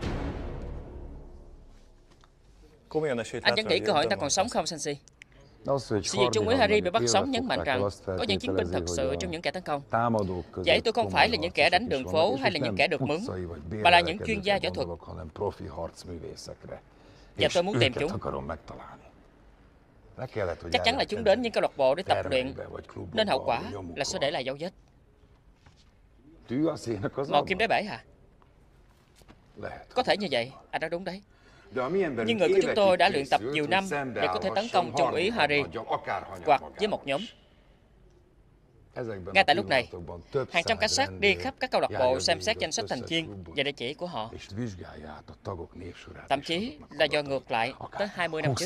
Anh vẫn nghĩ cơ hội ta còn sống không, Sensi? Sự việc Trung úy Harry bị bắt sống nhấn mạnh rằng có những chiến binh thật sự trong những kẻ tấn công. Vậy tôi không phải là những kẻ đánh đường phố hay là những kẻ được mướn, mà là những chuyên gia võ thuật. Và tôi muốn tìm chúng. Chắc chắn là chúng đến những câu lạc bộ để tập luyện, nên hậu quả là sẽ để lại dấu vết. Màu kim đáy bể hả? Có thể như vậy, anh nói đúng đấy. Nhưng người của chúng tôi đã luyện tập nhiều năm để có thể tấn công Trung úy Harry hoặc với một nhóm. Ngay tại lúc này, hàng trăm cảnh sát đi khắp các câu lạc bộ xem xét danh sách thành viên và địa chỉ của họ. Thậm chí là do ngược lại tới hai mươi năm trước.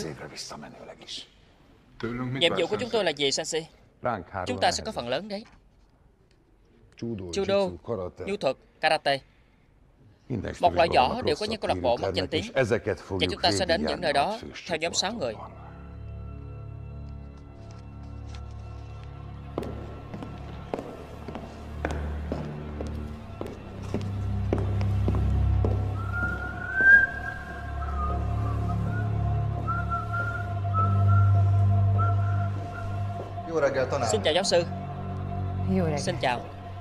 Nhiệm vụ của chúng tôi là gì, Sensi? Chúng ta sẽ có phần lớn đấy. Judo, nhu thuật, karate. Một loại võ đều có những câu lạc bộ mất danh tiếng. Và chúng ta sẽ đến những nơi đó theo nhóm sáu người. Xin chào giáo sư. Xin chào.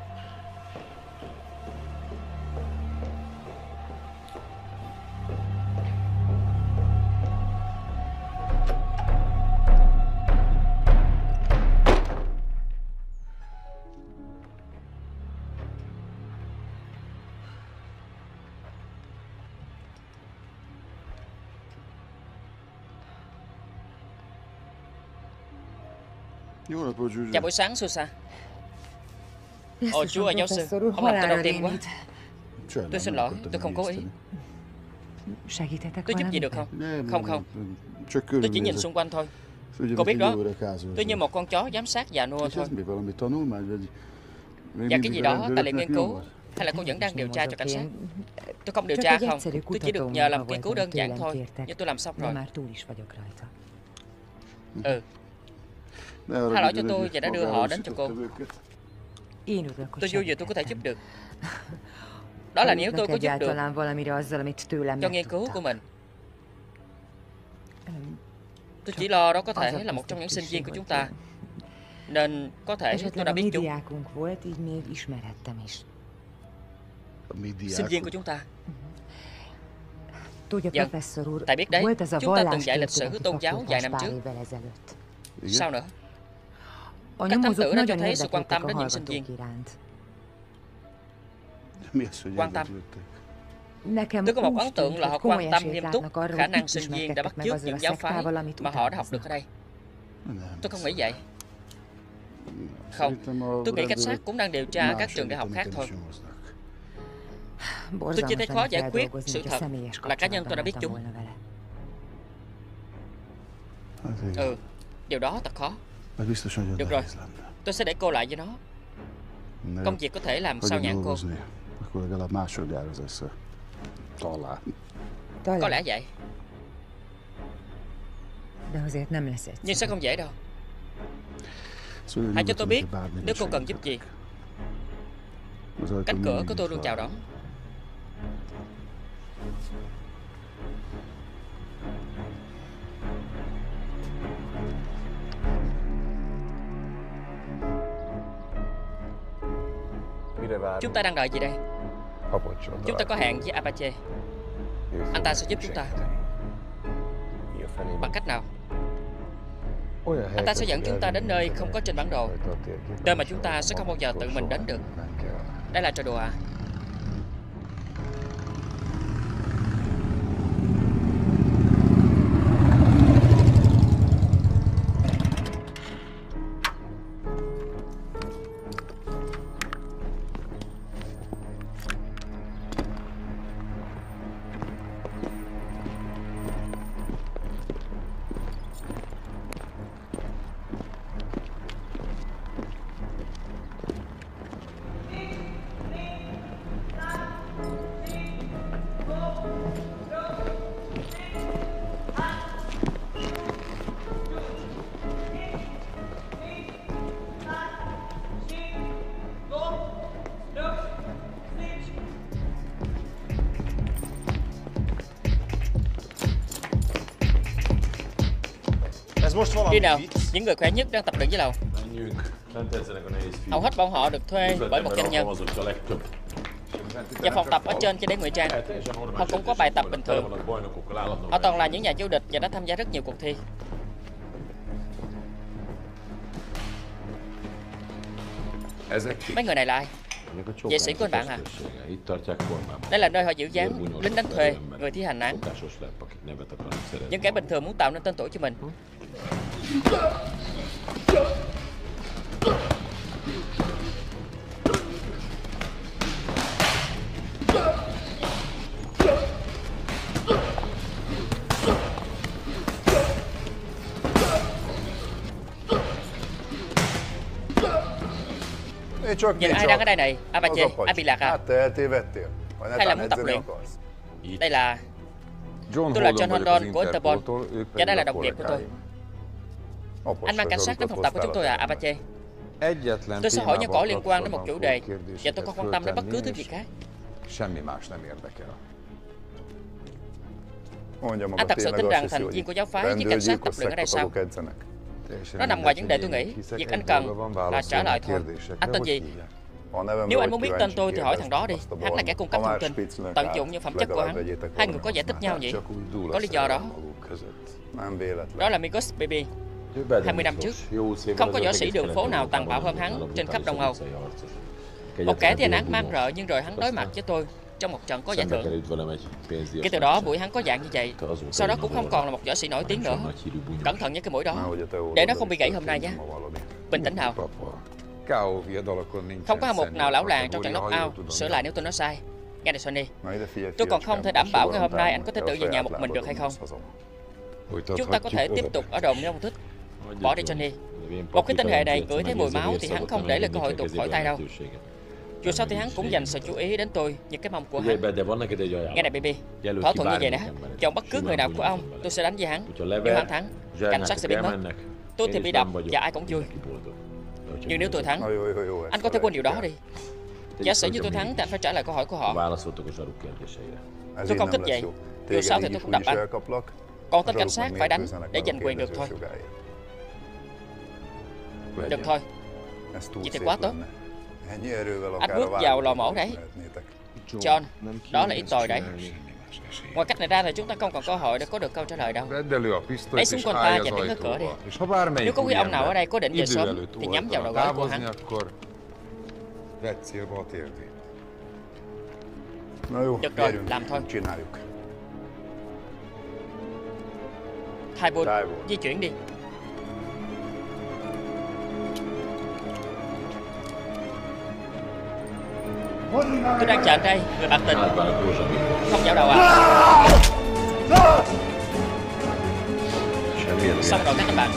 Chào buổi sáng, Susa. Ồ, chú ơi, giáo sư, ông làm tôi đau tim quá. Tôi xin lỗi, tôi không cố ý. Tôi giúp gì được không? Không không. Tôi chỉ nhìn xung quanh thôi. Cô biết đó, tôi như một con chó giám sát già nua thôi. Và cái gì đó, tài liệu nghiên cứu, hay là cô vẫn đang điều tra cho cảnh sát? Tôi không điều tra không, tôi chỉ được nhờ làm nghiên cứu đơn giản thôi. Nhưng tôi làm xong rồi. Ừ. Tha lỗi cho tôi và đã đưa họ đến cho cô. Tôi vui vì tôi có thể giúp được. Đó là nếu tôi có giúp được cho nghiên cứu của mình. Tôi chỉ lo đó có thể là một trong những sinh viên của chúng ta. Nên có thể tôi đã biết chúng. diákunk volt, így még ismerhettem is. Sinh viên của chúng ta. Tudja, Vâng, professzor úr, tại biết đấy, volt ez a chúng ta từng dạy lịch sử vallástörténeti tôn giáo vài năm fakultás pár trước. évvel ezelőtt. Sao nữa? A Các thám nyomozók tử đã cho nagyon thấy sự quan érdeklődtek tâm a đến những sinh viên. hallgatók iránt. Quan tâm. Nekem Tôi có một úgy ấn tượng tűnt, là hogy họ quan komoly tâm esélyt nghiêm túc látnak arra, khả hogy năng itt sinh viên đã bắt ismerkedtek meg chước azzal a những giáo phái szektával, amit mà họ đã học utánoznak. được ở đây. Tôi không nghĩ vậy. Không, tôi nghĩ cảnh sát cũng đang điều tra các trường đại học khác thôi. Tôi chỉ thấy khó giải quyết sự thật là cá nhân tôi đã biết chúng. Ừ, điều đó thật khó. Được rồi, tôi sẽ để cô lại với nó. Công việc có thể làm sao nhãn cô. Có lẽ vậy. Nhưng sẽ không dễ đâu. Hãy cho tôi biết nếu cô cần giúp gì. Cánh cửa của tôi luôn chào đón. Chúng ta đang đợi gì đây? Chúng ta có hẹn với Apache. Anh ta sẽ giúp chúng ta. Bằng cách nào? Anh ta sẽ dẫn chúng ta đến nơi không có trên bản đồ, nơi mà chúng ta sẽ không bao giờ tự mình đến được. Đây là trò đùa à? Khi nào những người khỏe nhất đang tập luyện dưới lầu. Hầu hết bọn họ được thuê bởi một doanh nhân. Và phòng tập ở trên chỉ để ngụy trang. Họ cũng có bài tập bình thường. Họ toàn là những nhà vô địch và đã tham gia rất nhiều cuộc thi. Mấy người này là ai? Vệ sĩ của anh bạn à? Đây là nơi họ giữ dáng lính đánh thuê, người thi hành án. Những kẻ bình thường muốn tạo nên tên tuổi cho mình. Những ai đang ở đây này? Apache, ai bị lạc à? Hay là muốn tập luyện? Đây là... Tôi là John Hondon của Interpol. Và đây là đồng nghiệp của tôi. Anh mang cảnh sát đến phòng tập của chúng tôi à, Apache? Tôi sẽ hỏi những câu liên quan đến một chủ đề, và tôi không quan tâm đến bất cứ thứ gì khác. Anh thật sự tin rằng thành viên của giáo phái với cảnh sát tập luyện ở đây sao? Nó nằm ngoài vấn đề tôi nghĩ. Việc anh cần là trả lời thôi. Anh tên gì? Nếu anh muốn biết tên tôi thì hỏi thằng đó đi. Hắn là kẻ cung cấp thông tin. Tận dụng những phẩm chất của hắn. Hai người có giải thích nhau nhỉ? Có lý do đó. Đó là Mikos Baby. hai mươi năm trước, không có võ sĩ đường phố nào tàn bạo hơn hắn trên khắp Đông Âu. Một kẻ thi hành án mang rợ, nhưng rồi hắn đối mặt với tôi trong một trận có giải thưởng. Kể từ đó buổi hắn có dạng như vậy. Sau đó cũng không còn là một võ sĩ nổi tiếng nữa. Cẩn thận với cái mũi đó, để nó không bị gãy hôm nay nhé. Bình tĩnh nào. Không có hạng mục nào lão làng trong trận knock-out sửa lại nếu tôi nói sai. Nghe này Sonny, tôi còn không thể đảm bảo ngày hôm nay anh có thể tự về nhà một mình được hay không. Chúng ta có thể tiếp tục ở đồn nếu không thích. Bỏ đi Johnny. Một khi tên hệ này ngửi thấy mùi máu thì hắn không để lại cơ hội tuột khỏi tay đâu. Dù sao thì hắn cũng dành sự chú ý đến tôi, những cái mong của hắn. Nghe này baby, thỏa thuận như vậy nè. Chọn bất cứ người nào của ông, tôi sẽ đánh với hắn. Nếu hắn thắng, cảnh sát sẽ biến mất. Tôi thì bị đập và ai cũng vui. Nhưng nếu tôi thắng, anh có thể quên điều đó đi. Giả sử như tôi thắng thì anh phải trả lời câu hỏi của họ. Tôi không thích vậy. Dù sao thì tôi cũng đập anh. Còn tên cảnh sát phải đánh để giành quyền được thôi. Được thôi. Vậy thì quá tốt. Ách bước vào lò mổ đấy. John, đó là ít tồi đấy. Ngoài cách này ra thì chúng ta không còn cơ hội để có được câu trả lời đâu. Lấy súng con ta và tiến tới cửa đi. Nếu có quý ông nào ở đây có định về sớm thì nhắm vào đầu gối của hắn. Được rồi, làm thôi. Tybull, di chuyển đi. Tôi đang chờ anh đây, người bạn tình. Không dạo đầu à? Xong rồi các bạn.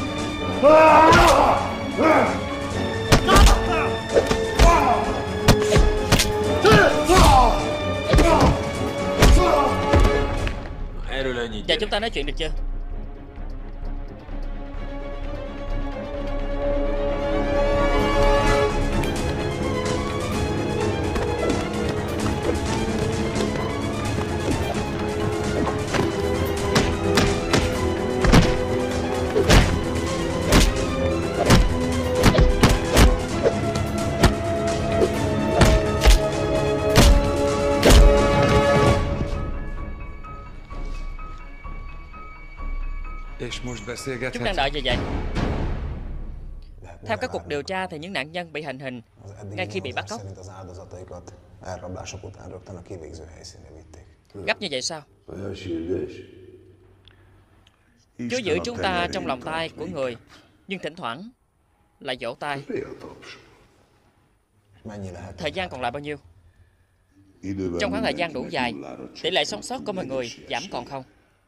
Giờ chúng ta nói chuyện được chưa? Chúng đang đợi gì vậy? Theo các cuộc điều tra thì những nạn nhân bị hành hình ngay khi bị bắt cóc. Gấp như vậy sao? Chúa giữ chúng ta trong lòng tay của người, nhưng thỉnh thoảng lại vỗ tay. Thời gian còn lại bao nhiêu? Trong khoảng thời gian đủ dài, tỷ lệ sống sót của mọi người giảm còn không?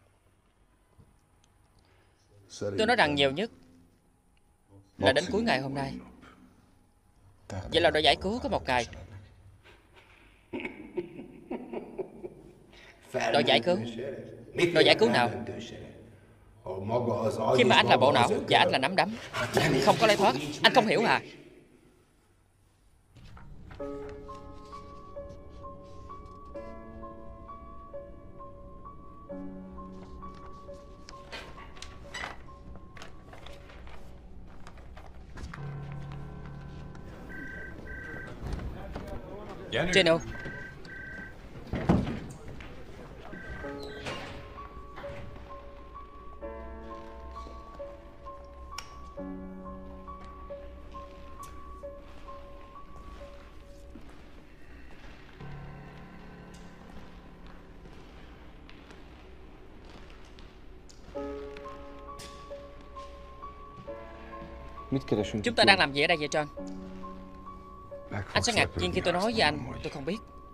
Tôi nói rằng nhiều nhất là đến cuối ngày hôm nay. Vậy là đội giải cứu có một ngày. Đội giải cứu? Đội giải cứu nào? Khi mà anh là bộ não và anh là nắm đấm, không có lối thoát. Anh không hiểu à? Geno. Chúng ta đang làm gì ở đây vậy John? Anh sẽ ngạc nhiên khi tôi nói với anh. Tôi không biết.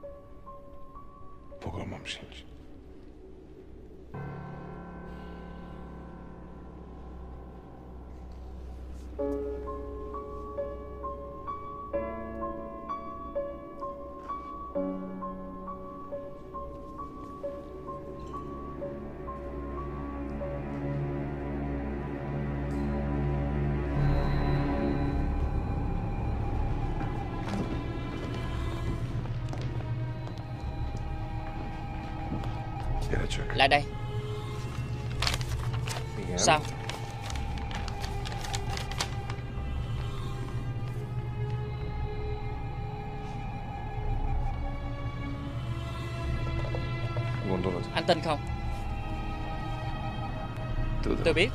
Lại đây. Sao? Anh tin không? Tôi biết.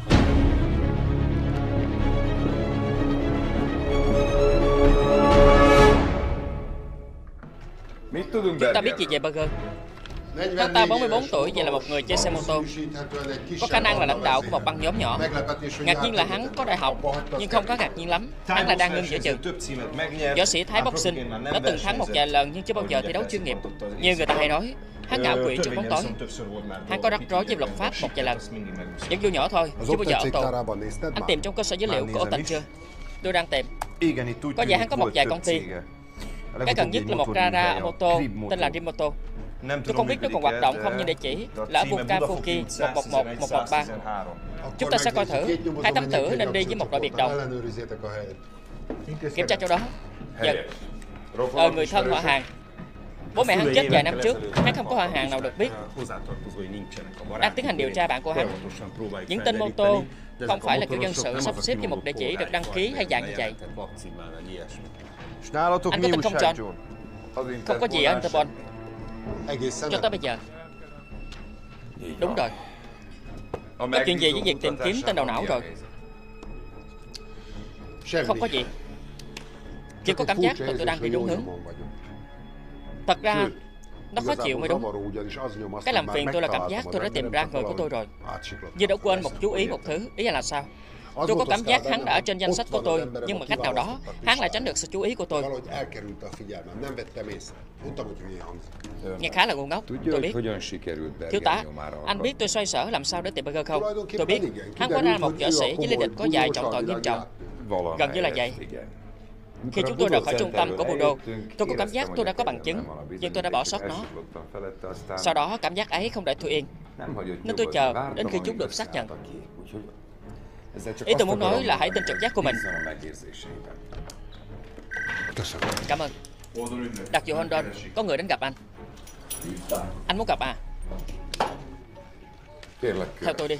Chúng ta biết gì về Berger? Hắn ta bốn mươi bốn tuổi, vậy là một người chơi xe mô tô. Có khả năng là lãnh đạo của một băng nhóm nhỏ. Ngạc nhiên là hắn có đại học, nhưng không có ngạc nhiên lắm. Hắn là đang ngưng giữa chừng. Võ sĩ Thái boxing đã từng thắng một vài lần nhưng chưa bao giờ thi đấu chuyên nghiệp. Như người ta hay nói, hắn ngạo quỷ trong bóng tối. Hắn có rắc rối với luật pháp một vài lần. Những vụ nhỏ thôi, chưa bao giờ ở tù. Anh tìm trong cơ sở dữ liệu của Otan chưa? Tôi đang tìm. Có vẻ hắn có một vài công ty. Cái gần nhất là một gara ở mô tô tên là Rimoto. Tôi không biết nó còn hoạt động không, nhưng địa chỉ là ở vùng Kafuki một một một một một ba. Chúng ta sẽ coi thử. Hai tấm tử nên đi với một đội biệt động. Kiểm tra chỗ đó. Dân. Ờ, người thân họ hàng. Bố mẹ hắn chết vài năm trước. Hắn không có họ hàng nào được biết. Đang tiến hành điều tra bạn của hắn. Những tên mô tô không phải là kiểu dân sự sắp xếp cho một địa chỉ được đăng ký hay dạng như vậy. Anh có tin không John? Không có gì ở Interpol cho tới bây giờ. Đúng rồi. Có chuyện gì với việc tìm kiếm tên đầu não rồi? Không có gì. Chỉ có cảm giác tụi tôi đang đi đúng hướng. Thật ra nó khó chịu mới đúng. Cái làm phiền tôi là cảm giác tôi đã tìm ra người của tôi rồi. Vì đã quên một chú ý một thứ. Ý là sao? Tôi có cảm giác hắn đã ở trên danh sách của tôi, nhưng mà cách nào đó hắn lại tránh được sự chú ý của tôi. Nghe khá là ngu ngốc. Tôi biết. Thiếu tá, anh biết tôi xoay sở làm sao để tìm Parker không? Tôi biết. Hắn có ra một võ sĩ với lý lịch có vài trọng tội nghiêm trọng. Gần như là vậy. Khi chúng tôi rời khỏi trung tâm của Budo, tôi có cảm giác tôi đã có bằng chứng, nhưng tôi đã bỏ sót nó. Sau đó cảm giác ấy không để tôi yên, nên tôi chờ đến khi chúng được xác nhận. Ý tôi muốn nói là hãy tin trực giác của mình. Cảm ơn. Đặc vụ London, có người đến gặp anh. Anh muốn gặp à? Theo tôi đi.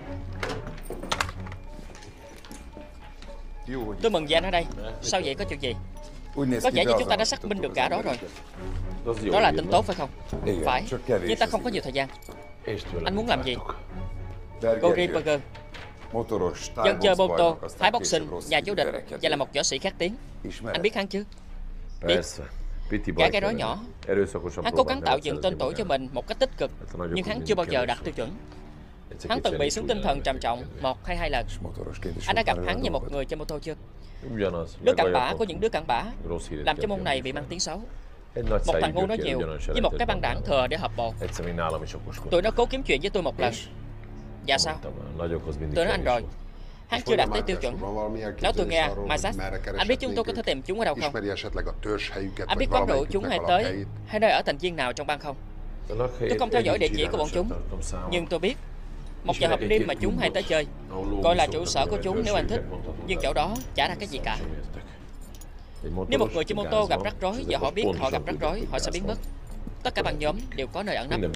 Tôi mừng vì anh ở đây. Sao vậy, có chuyện gì? Có vẻ như chúng ta đã xác minh được cả đó rồi. Đó là tin tốt phải không? Phải, nhưng ta không có nhiều thời gian. Anh muốn làm gì? Corey Parker, dân chơi mô tô, Thái boxing, nhà vô địch và là một võ sĩ khét tiếng. Anh biết hắn chứ? Biết. Gã cái đó nhỏ. Hắn cố gắng tạo dựng tên tuổi cho mình một cách tích cực, nhưng hắn chưa bao giờ đạt tiêu chuẩn. Hắn từng bị xuống tinh thần trầm trọng một hay hai lần. Anh đã gặp hắn như một người chơi mô tô chưa? Đứa cặn bã của những đứa cặn bã làm cho môn này bị mang tiếng xấu. Một thằng ngu nói nhiều với một cái băng đảng thừa để hợp bộ. Tụi nó cố kiếm chuyện với tôi một lần. Dạ sao? Tôi nói anh rồi, hắn chưa đạt tới tiêu chuẩn. Nói tôi nghe, Mysash, anh biết chúng tôi có thể tìm chúng ở đâu không? Anh biết quán rượu chúng hay tới, hay nơi ở thành viên nào trong bang không? Tôi không theo dõi địa chỉ của bọn chúng, nhưng tôi biết một giờ họp đêm mà chúng hay tới chơi, gọi là trụ sở của chúng nếu anh thích, nhưng chỗ đó chả ra cái gì cả. Nếu một người trên mô tô gặp rắc rối và họ biết họ gặp rắc rối, họ sẽ biến mất. Tất cả băng nhóm đều có nơi ẩn nấp,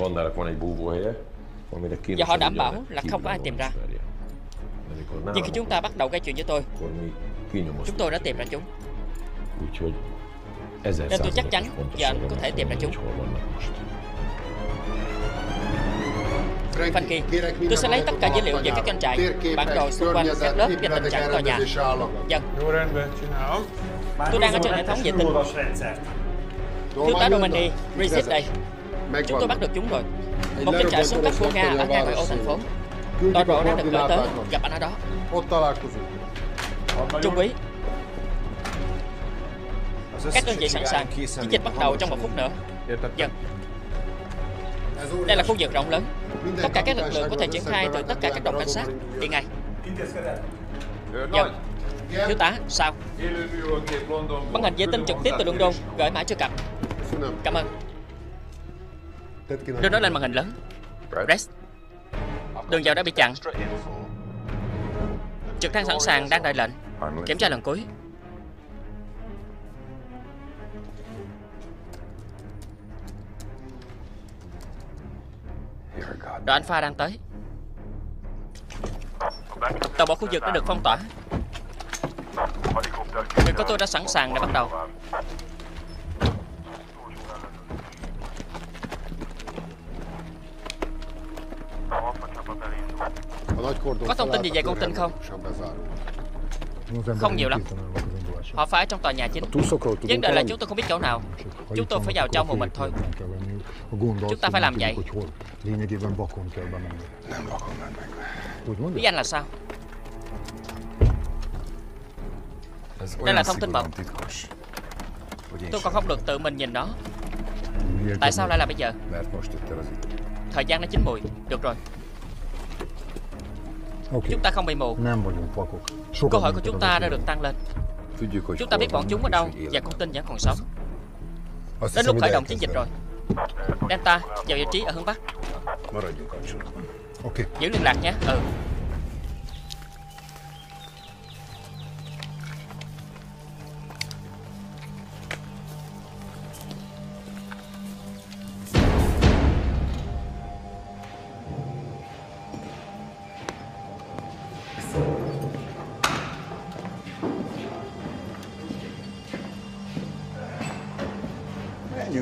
và họ đảm bảo là không có ai tìm ra. Nhưng khi chúng ta bắt đầu gây chuyện với tôi, chúng tôi đã tìm ra chúng. Nên tôi chắc chắn giờ anh có thể tìm ra chúng. Frankie, tôi sẽ lấy tất cả dữ liệu về các doanh trại, bản đồ xung quanh các lớp và tình trạng tòa nhà. Vâng. Tôi đang ở trên hệ thống vệ tinh. Thiếu tá Domini, Reset đây. Chúng tôi bắt được chúng rồi. Một doanh trại xuống cấp của Nga ở ngay ngoại ô thành phố. Tọa độ đang được gửi tới, gặp anh ở đó. Trung úy, các đơn vị sẵn sàng. Chiến dịch bắt đầu trong một phút nữa. Vâng. Đây là khu vực rộng lớn. Tất cả các lực lượng có thể triển khai từ tất cả các đồn cảnh sát. Đi ngay. Vâng. Thiếu tá, sao? Bắn hình vệ tinh trực tiếp từ London, gửi mãi chưa cập. Cảm ơn. Đưa nó lên màn hình lớn. Rex, đường vào đã bị chặn. Trực thăng sẵn sàng đang đợi lệnh. Kiểm tra lần cuối. Đội Alpha đang tới. Toàn bộ khu vực đã được phong tỏa. Người của tôi đã sẵn sàng để bắt đầu. Có thông tin gì về con tin không? Không nhiều lắm. Họ phải ở trong tòa nhà chính. Vấn đề là chúng tôi không biết chỗ nào. Chúng tôi phải vào trong một mình thôi. Chúng ta phải làm vậy. Ý anh là sao? Đây là thông tin mật. Tôi còn không được tự mình nhìn nó. Tại sao lại là bây giờ? Thời gian nó chín mùi. Được rồi. Chúng ta không bị mù. Câu hỏi của chúng ta đã được tăng lên. Chúng ta biết bọn chúng ở đâu và con tin vẫn còn sống. Đến lúc khởi động chiến dịch rồi. Delta vào vị trí ở hướng Bắc. Giữ liên lạc nhé. Ừ.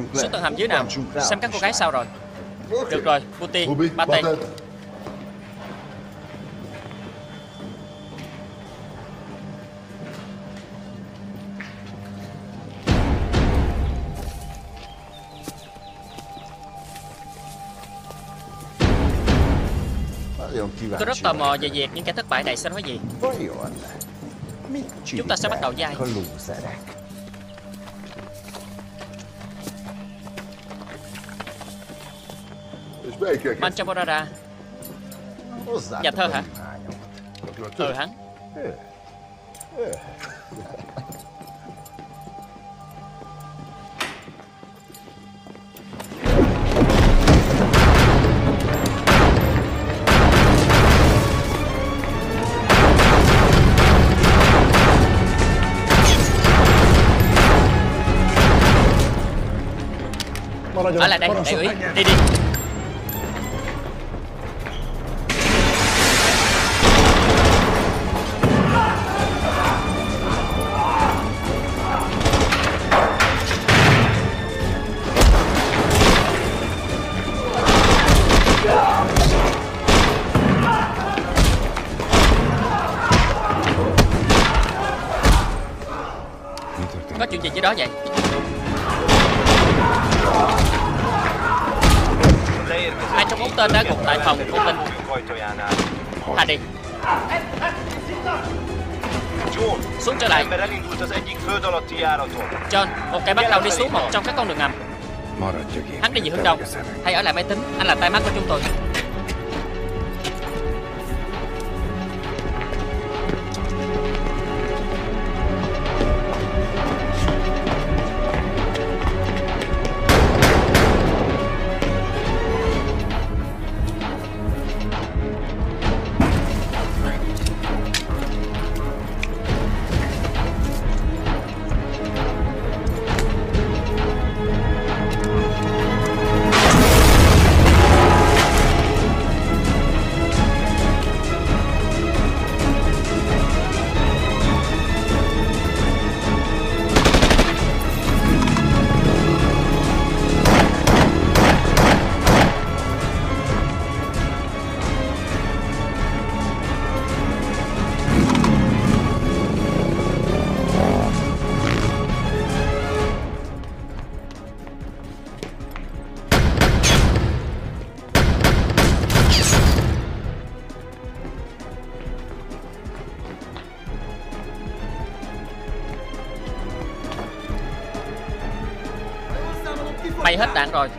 Xuống tầng hầm dưới nào, xem các cô gái sao rồi. Được rồi, Puti, Pate. Tôi rất tò mò về việc những kẻ thất bại này sẽ nói gì. Chúng ta sẽ bắt đầu với ai? Manchaborara. Nhà thơ hả? Ừ hắn. Ở lại đây, đại úy, đi đi. Có chuyện gì dưới đó vậy? Hai trong bốn tên đã gục tại phòng của mình. Hà đi. Xuống trở lại. John, một kẻ bắt đầu đi xuống một trong các con đường ngầm. Hắn đi về hướng đông. Hãy ở lại máy tính, anh là tai mắt của chúng tôi. Mày hết đạn rồi.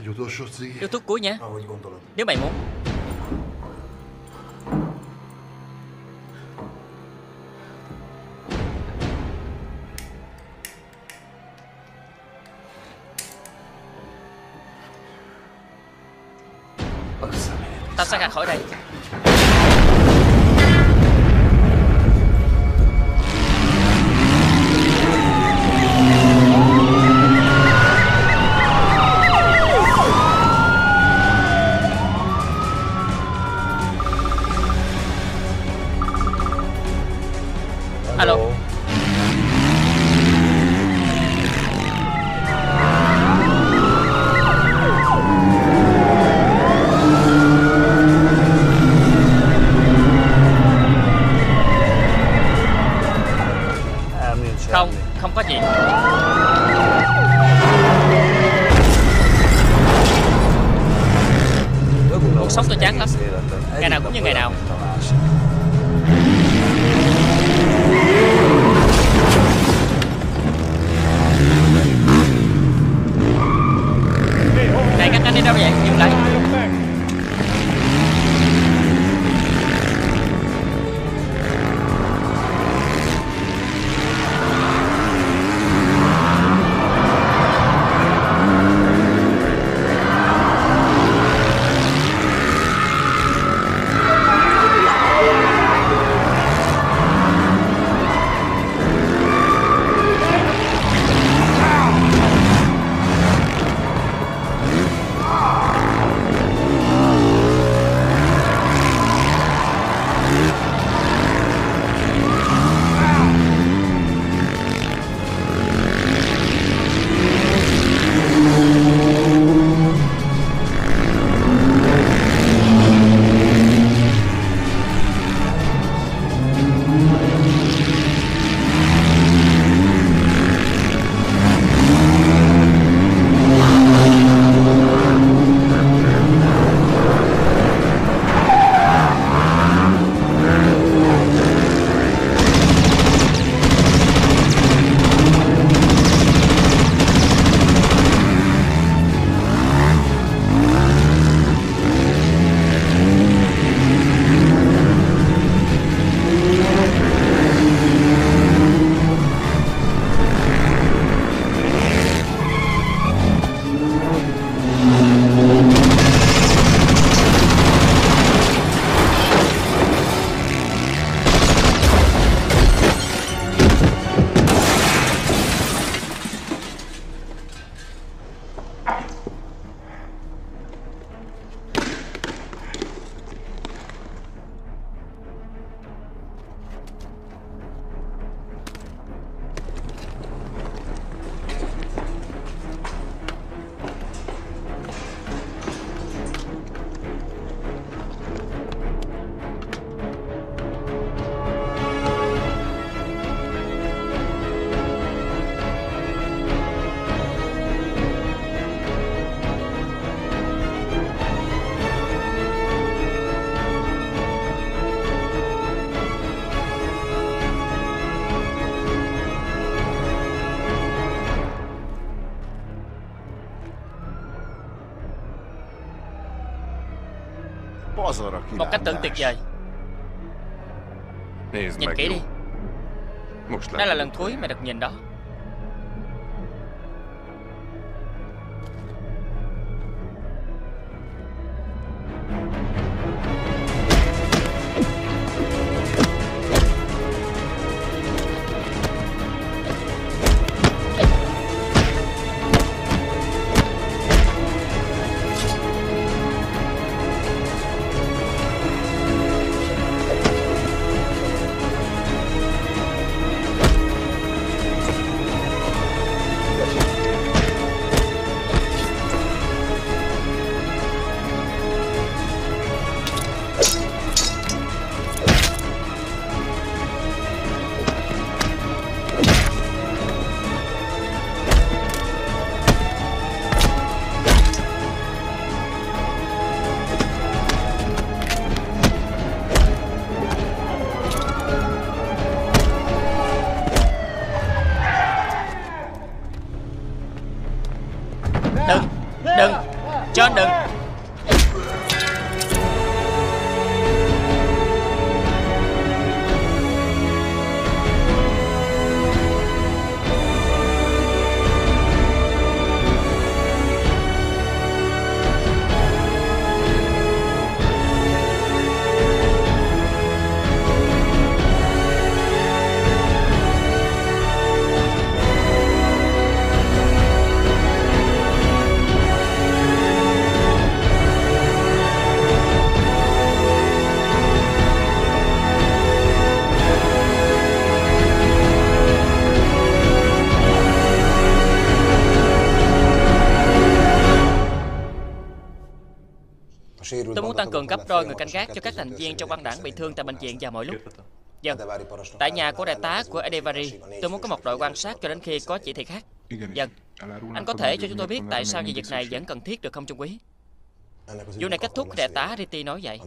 Điếu thuốc cuối nhé, nếu mày muốn. Tao sẽ ra khỏi đây. Alo. Không, không có gì. Cuộc sống tôi chán lắm. Ngày nào cũng như ngày nào. Này, các anh đi đâu vậy? Dừng lại. Một cảnh tượng tuyệt vời. Nhìn kỹ đi. Đây là lần cuối mày được nhìn đó. Đừng, đừng. John đừng. Tôi muốn tăng cường gấp đôi người canh gác cho các thành viên trong băng đảng bị thương tại bệnh viện vào mọi lúc. Vâng. Tại nhà của đại tá của Edevari, tôi muốn có một đội quan sát cho đến khi có chỉ thị khác. Vâng. Anh có thể cho chúng tôi biết tại sao việc này vẫn cần thiết được không, Trung úy? Vụ này kết thúc khi đại tá Riti nói vậy.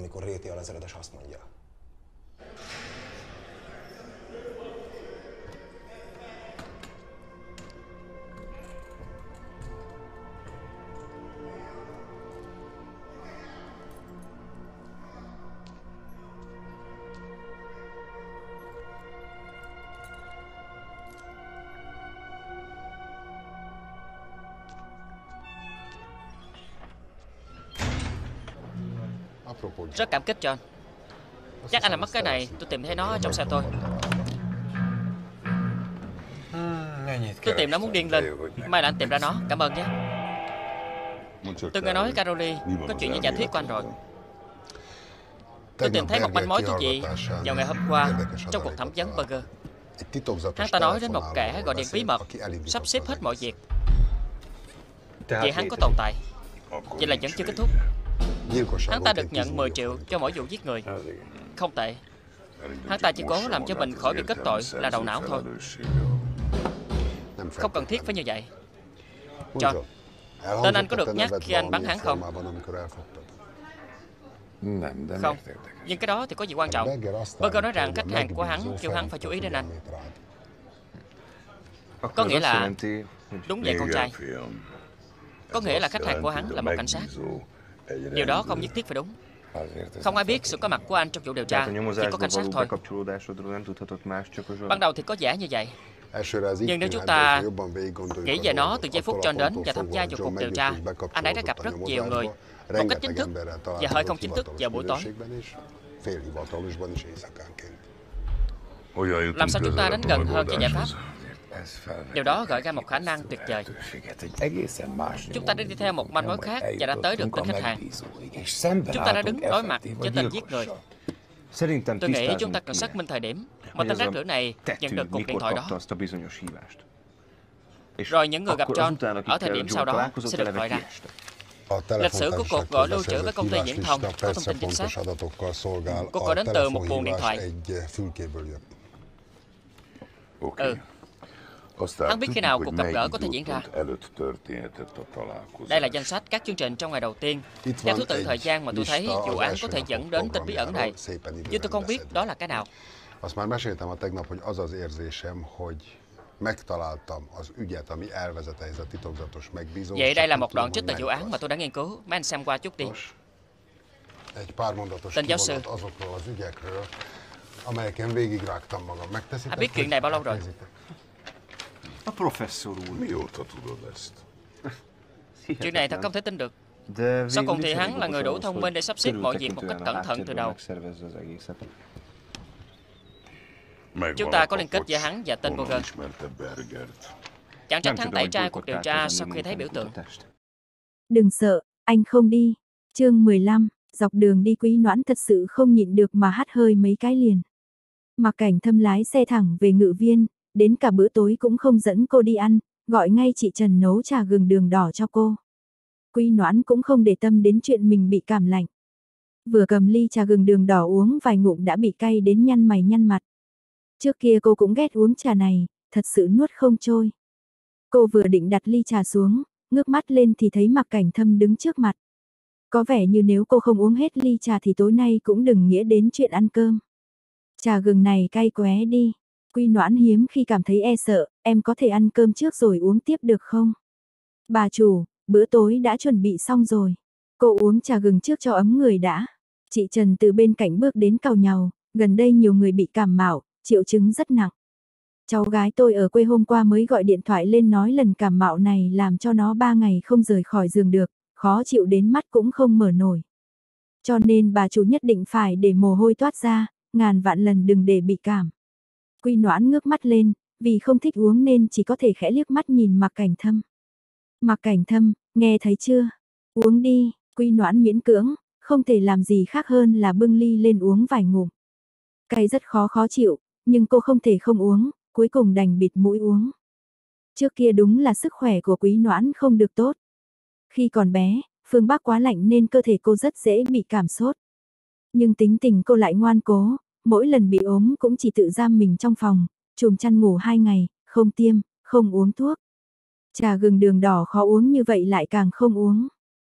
Rất cảm kích John. Chắc anh làm mất cái này. Tôi tìm thấy nó trong xe tôi. Tôi tìm nó muốn điên lên. May là anh tìm ra nó. Cảm ơn nhé. Tôi nghe nói Caroline có chuyện với giả thuyết của anh rồi. Tôi tìm thấy một manh mối thú vị vào ngày hôm qua trong cuộc thẩm vấn Berger. Hắn ta nói đến một kẻ gọi điện bí mật sắp xếp hết mọi việc. Vậy hắn có tồn tại. Vậy là vẫn chưa kết thúc. Hắn ta được nhận mười triệu cho mỗi vụ giết người. Không tệ. Hắn ta chỉ cố làm cho mình khỏi bị kết tội là đầu não thôi. Không cần thiết phải như vậy. John, tên anh có được nhắc khi anh bắn hắn không? Không. Nhưng cái đó thì có gì quan trọng. Berger nói rằng khách hàng của hắn kêu hắn phải chú ý đến anh. Có nghĩa là... Đúng vậy con trai. Có nghĩa là khách hàng của hắn là một cảnh sát. Điều đó không nhất thiết phải đúng. Không ai biết sự có mặt của anh trong vụ điều tra, chỉ có cảnh sát thôi. Ban đầu thì có vẻ như vậy. Nhưng nếu chúng ta nghĩ về nó từ giây phút John đến và tham gia vào cuộc điều tra, anh ấy đã gặp rất nhiều người, một cách chính thức và hơi không chính thức vào buổi tối. Làm sao chúng ta đến gần hơn với giải pháp? Điều đó gợi ra một khả năng tuyệt vời. Chúng ta đã đi theo một manh mối khác và đã tới được tên khách hàng. Chúng ta đã đứng đối mặt với tên giết người. Tôi nghĩ chúng ta cần xác minh thời điểm mà tên rác rưởi này nhận được cuộc điện thoại đó. Rồi những người gặp John ở thời điểm sau đó sẽ được gọi ra. Lịch sử của cuộc gọi lưu trữ với công ty viễn thông có thông tin chính xác. Cuộc gọi đến từ một buồng điện thoại. Ừ. Hắn biết khi nào cuộc gặp gỡ có thể diễn ra. Đây là danh sách các chương trình trong ngày đầu tiên. Theo thứ tự thời gian mà tôi thấy vụ án có thể dẫn đến tên bí ẩn này. Nhưng tôi không biết đó là cái nào. Azt már meséltem a tegnap, hogy az az érzésem, hogy megtaláltam az ügyet, ami elvezet ehhez a titokzatos megbízóhoz. Vậy đây là một đoạn trích từ vụ án mà tôi đã nghiên cứu. Mấy anh xem qua chút đi. Egy pár mondatos kivonat azokról az ügyekről, amelyeken végigrágtam magam. Megteszitek? Anh biết chuyện này bao lâu rồi? A professzor úr. Mióta tudod ezt? Chuyện này thật không thể tin được. Sau cùng thì hắn là người đủ thông minh để sắp xếp mọi việc một cách cẩn thận từ đầu. Chúng ta có liên kết giữa hắn và tên Berger. Chẳng trách hắn tẩy trai cuộc điều tra sau khi thấy biểu tượng. Đừng sợ, anh không đi. Chương mười lăm, dọc đường đi Quý Noãn thật sự không nhịn được mà hắt hơi mấy cái liền. Mặc Cảnh Thâm lái xe thẳng về Ngự Viên, đến cả bữa tối cũng không dẫn cô đi ăn, gọi ngay chị Trần nấu trà gừng đường đỏ cho cô. Quý Noãn cũng không để tâm đến chuyện mình bị cảm lạnh. Vừa cầm ly trà gừng đường đỏ uống vài ngụm đã bị cay đến nhăn mày nhăn mặt. Trước kia cô cũng ghét uống trà này, thật sự nuốt không trôi. Cô vừa định đặt ly trà xuống, ngước mắt lên thì thấy Mặc Cảnh Thâm đứng trước mặt. Có vẻ như nếu cô không uống hết ly trà thì tối nay cũng đừng nghĩa đến chuyện ăn cơm. Trà gừng này cay quá đi. Quý Noãn hiếm khi cảm thấy e sợ, em có thể ăn cơm trước rồi uống tiếp được không? Bà chủ, bữa tối đã chuẩn bị xong rồi. Cô uống trà gừng trước cho ấm người đã. Chị Trần từ bên cạnh bước đến càu nhàu, gần đây nhiều người bị cảm mạo, triệu chứng rất nặng. Cháu gái tôi ở quê hôm qua mới gọi điện thoại lên nói lần cảm mạo này làm cho nó ba ngày không rời khỏi giường được, khó chịu đến mắt cũng không mở nổi. Cho nên bà chủ nhất định phải để mồ hôi toát ra, ngàn vạn lần đừng để bị cảm. Quy Noãn ngước mắt lên, vì không thích uống nên chỉ có thể khẽ liếc mắt nhìn Mạc Cảnh Thâm. Mạc Cảnh Thâm, nghe thấy chưa? Uống đi, Quy Noãn miễn cưỡng, không thể làm gì khác hơn là bưng ly lên uống vài ngụm. Cay rất khó khó chịu, nhưng cô không thể không uống, cuối cùng đành bịt mũi uống. Trước kia đúng là sức khỏe của Quý Noãn không được tốt. Khi còn bé, phương Bắc quá lạnh nên cơ thể cô rất dễ bị cảm sốt. Nhưng tính tình cô lại ngoan cố, mỗi lần bị ốm cũng chỉ tự giam mình trong phòng, chùm chăn ngủ hai ngày, không tiêm, không uống thuốc. Trà gừng đường đỏ khó uống như vậy lại càng không uống.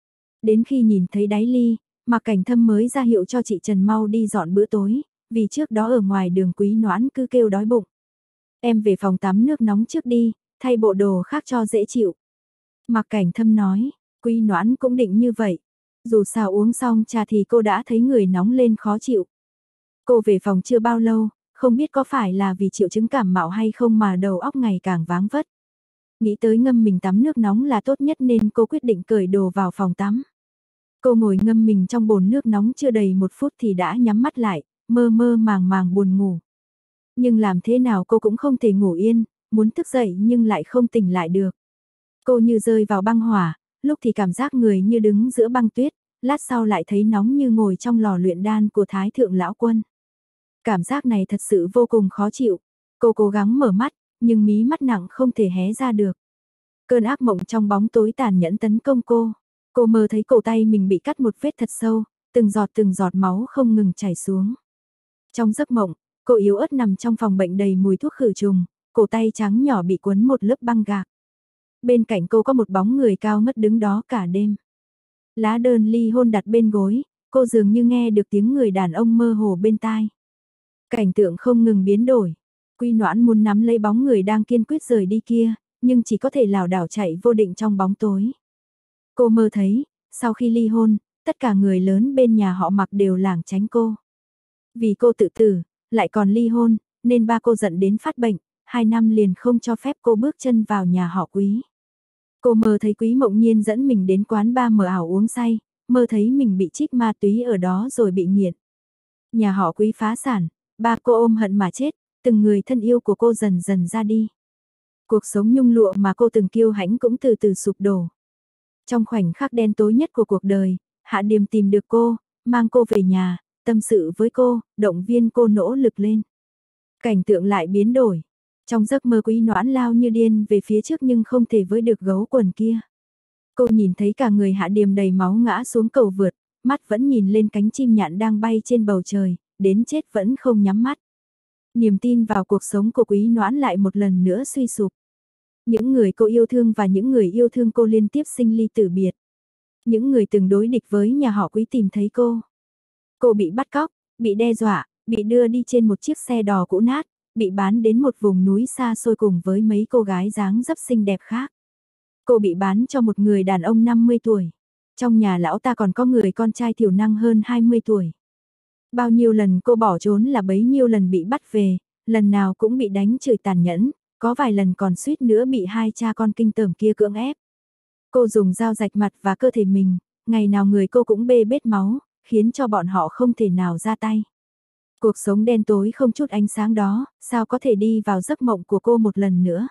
Đến khi nhìn thấy đáy ly, Mạc Cảnh Thâm mới ra hiệu cho chị Trần mau đi dọn bữa tối, vì trước đó ở ngoài đường Quý Noãn cứ kêu đói bụng. Em về phòng tắm nước nóng trước đi, thay bộ đồ khác cho dễ chịu. Mạc Cảnh Thâm nói, Quý Noãn cũng định như vậy. Dù sao uống xong trà thì cô đã thấy người nóng lên khó chịu. Cô về phòng chưa bao lâu, không biết có phải là vì triệu chứng cảm mạo hay không mà đầu óc ngày càng váng vất. Nghĩ tới ngâm mình tắm nước nóng là tốt nhất nên cô quyết định cởi đồ vào phòng tắm. Cô ngồi ngâm mình trong bồn nước nóng chưa đầy một phút thì đã nhắm mắt lại, mơ mơ màng màng buồn ngủ. Nhưng làm thế nào cô cũng không thể ngủ yên, muốn thức dậy nhưng lại không tỉnh lại được. Cô như rơi vào băng hỏa, lúc thì cảm giác người như đứng giữa băng tuyết, lát sau lại thấy nóng như ngồi trong lò luyện đan của Thái Thượng Lão Quân. Cảm giác này thật sự vô cùng khó chịu. Cô cố gắng mở mắt, nhưng mí mắt nặng không thể hé ra được. Cơn ác mộng trong bóng tối tàn nhẫn tấn công cô. Cô mơ thấy cổ tay mình bị cắt một vết thật sâu, từng giọt từng giọt máu không ngừng chảy xuống. Trong giấc mộng, cô yếu ớt nằm trong phòng bệnh đầy mùi thuốc khử trùng, cổ tay trắng nhỏ bị quấn một lớp băng gạc. Bên cạnh cô có một bóng người cao ngất đứng đó cả đêm. Lá đơn ly hôn đặt bên gối, cô dường như nghe được tiếng người đàn ông mơ hồ bên tai. Cảnh tượng không ngừng biến đổi. Quy Noãn muốn nắm lấy bóng người đang kiên quyết rời đi kia, nhưng chỉ có thể lảo đảo chạy vô định trong bóng tối. Cô mơ thấy, sau khi ly hôn, tất cả người lớn bên nhà họ Mạc đều lảng tránh cô. Vì cô tự tử, lại còn ly hôn, nên ba cô giận đến phát bệnh, hai năm liền không cho phép cô bước chân vào nhà họ Quý. Cô mơ thấy Quý Mộng Nhiên dẫn mình đến quán bar mờ ảo uống say, mơ thấy mình bị trích ma túy ở đó rồi bị nghiện. Nhà họ Quý phá sản, ba cô ôm hận mà chết, từng người thân yêu của cô dần dần ra đi. Cuộc sống nhung lụa mà cô từng kiêu hãnh cũng từ từ sụp đổ. Trong khoảnh khắc đen tối nhất của cuộc đời, Hạ Điềm tìm được cô, mang cô về nhà, tâm sự với cô, động viên cô nỗ lực lên. Cảnh tượng lại biến đổi. Trong giấc mơ Quý Noãn lao như điên về phía trước nhưng không thể với được gấu quần kia. Cô nhìn thấy cả người Hạ Điềm đầy máu ngã xuống cầu vượt, mắt vẫn nhìn lên cánh chim nhạn đang bay trên bầu trời, đến chết vẫn không nhắm mắt. Niềm tin vào cuộc sống của Quý Noãn lại một lần nữa suy sụp. Những người cô yêu thương và những người yêu thương cô liên tiếp sinh ly tử biệt. Những người từng đối địch với nhà họ Quý tìm thấy cô. Cô bị bắt cóc, bị đe dọa, bị đưa đi trên một chiếc xe đò cũ nát, bị bán đến một vùng núi xa xôi cùng với mấy cô gái dáng dấp xinh đẹp khác. Cô bị bán cho một người đàn ông năm mươi tuổi. Trong nhà lão ta còn có người con trai thiểu năng hơn hai mươi tuổi. Bao nhiêu lần cô bỏ trốn là bấy nhiêu lần bị bắt về, lần nào cũng bị đánh chửi tàn nhẫn, có vài lần còn suýt nữa bị hai cha con kinh tởm kia cưỡng ép. Cô dùng dao rạch mặt và cơ thể mình, ngày nào người cô cũng bê bết máu, khiến cho bọn họ không thể nào ra tay. Cuộc sống đen tối không chút ánh sáng đó, sao có thể đi vào giấc mộng của cô một lần nữa.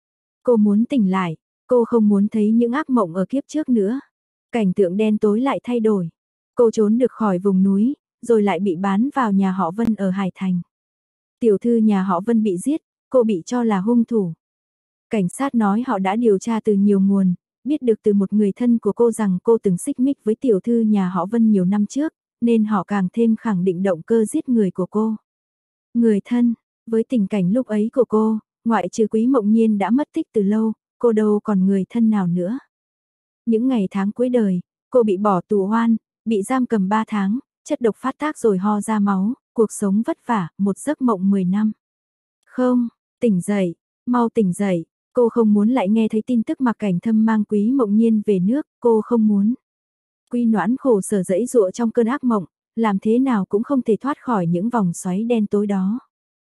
Cô muốn tỉnh lại, cô không muốn thấy những ác mộng ở kiếp trước nữa. Cảnh tượng đen tối lại thay đổi. Cô trốn được khỏi vùng núi, rồi lại bị bán vào nhà họ Vân ở Hải Thành. Tiểu thư nhà họ Vân bị giết, cô bị cho là hung thủ. Cảnh sát nói họ đã điều tra từ nhiều nguồn, biết được từ một người thân của cô rằng cô từng xích mích với tiểu thư nhà họ Vân nhiều năm trước, nên họ càng thêm khẳng định động cơ giết người của cô. Người thân, với tình cảnh lúc ấy của cô, ngoại trừ Quý Mộng Nhiên đã mất tích từ lâu, cô đâu còn người thân nào nữa. Những ngày tháng cuối đời, cô bị bỏ tù oan, bị giam cầm ba tháng, chất độc phát tác rồi ho ra máu, cuộc sống vất vả, một giấc mộng mười năm. Không, tỉnh dậy, mau tỉnh dậy, Cô không muốn lại nghe thấy tin tức Mạc Cảnh Thâm mang Quý Mộng Nhiên về nước, cô không muốn. Quý Noãn khổ sở dẫy dụa trong cơn ác mộng, làm thế nào cũng không thể thoát khỏi những vòng xoáy đen tối đó.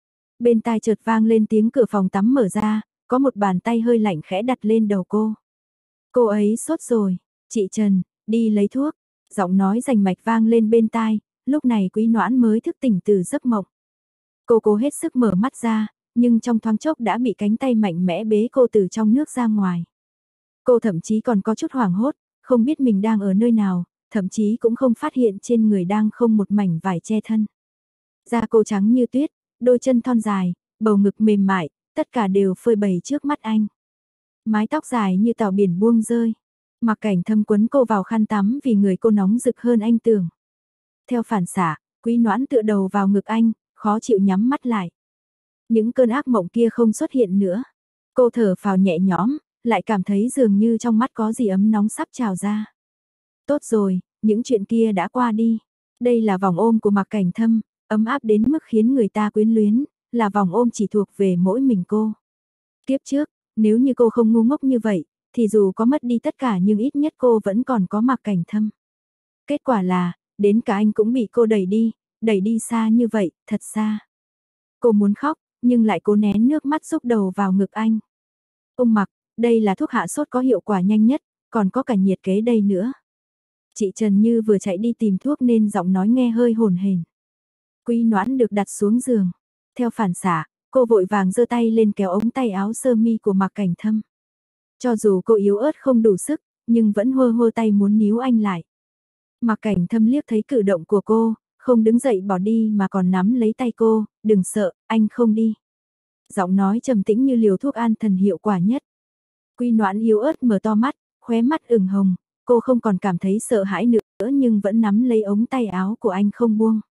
Bên tai chợt vang lên tiếng cửa phòng tắm mở ra, có một bàn tay hơi lạnh khẽ đặt lên đầu cô. Cô ấy sốt rồi, chị Trần, đi lấy thuốc. Giọng nói rành mạch vang lên bên tai, lúc này Quý Noãn mới thức tỉnh từ giấc mộng. Cô cố hết sức mở mắt ra, nhưng trong thoáng chốc đã bị cánh tay mạnh mẽ bế cô từ trong nước ra ngoài. Cô thậm chí còn có chút hoảng hốt, không biết mình đang ở nơi nào, thậm chí cũng không phát hiện trên người đang không một mảnh vải che thân. Da cô trắng như tuyết, đôi chân thon dài, bầu ngực mềm mại, tất cả đều phơi bày trước mắt anh. Mái tóc dài như tảo biển buông rơi. Mạc Cảnh Thâm quấn cô vào khăn tắm vì người cô nóng rực hơn anh tưởng. Theo phản xạ, Quý Noãn tựa đầu vào ngực anh, khó chịu nhắm mắt lại. Những cơn ác mộng kia không xuất hiện nữa. Cô thở phào nhẹ nhõm, lại cảm thấy dường như trong mắt có gì ấm nóng sắp trào ra. Tốt rồi, những chuyện kia đã qua đi. Đây là vòng ôm của Mạc Cảnh Thâm, ấm áp đến mức khiến người ta quyến luyến, là vòng ôm chỉ thuộc về mỗi mình cô. Kiếp trước, nếu như cô không ngu ngốc như vậy, thì dù có mất đi tất cả nhưng ít nhất cô vẫn còn có Mạc Cảnh Thâm. Kết quả là, đến cả anh cũng bị cô đẩy đi, đẩy đi xa như vậy, thật xa. Cô muốn khóc, nhưng lại cố nén nước mắt rúc đầu vào ngực anh. Ông Mạc, đây là thuốc hạ sốt có hiệu quả nhanh nhất, còn có cả nhiệt kế đây nữa. Chị Trần như vừa chạy đi tìm thuốc nên giọng nói nghe hơi hồn hển. Quý Noãn được đặt xuống giường. Theo phản xạ, cô vội vàng giơ tay lên kéo ống tay áo sơ mi của Mạc Cảnh Thâm. Cho dù cô yếu ớt không đủ sức, nhưng vẫn hô hô tay muốn níu anh lại. Mạc Cảnh Thâm liếc thấy cử động của cô, không đứng dậy bỏ đi mà còn nắm lấy tay cô, đừng sợ, anh không đi. Giọng nói trầm tĩnh như liều thuốc an thần hiệu quả nhất. Quý Noãn yếu ớt mở to mắt, khóe mắt ửng hồng, cô không còn cảm thấy sợ hãi nữa nhưng vẫn nắm lấy ống tay áo của anh không buông.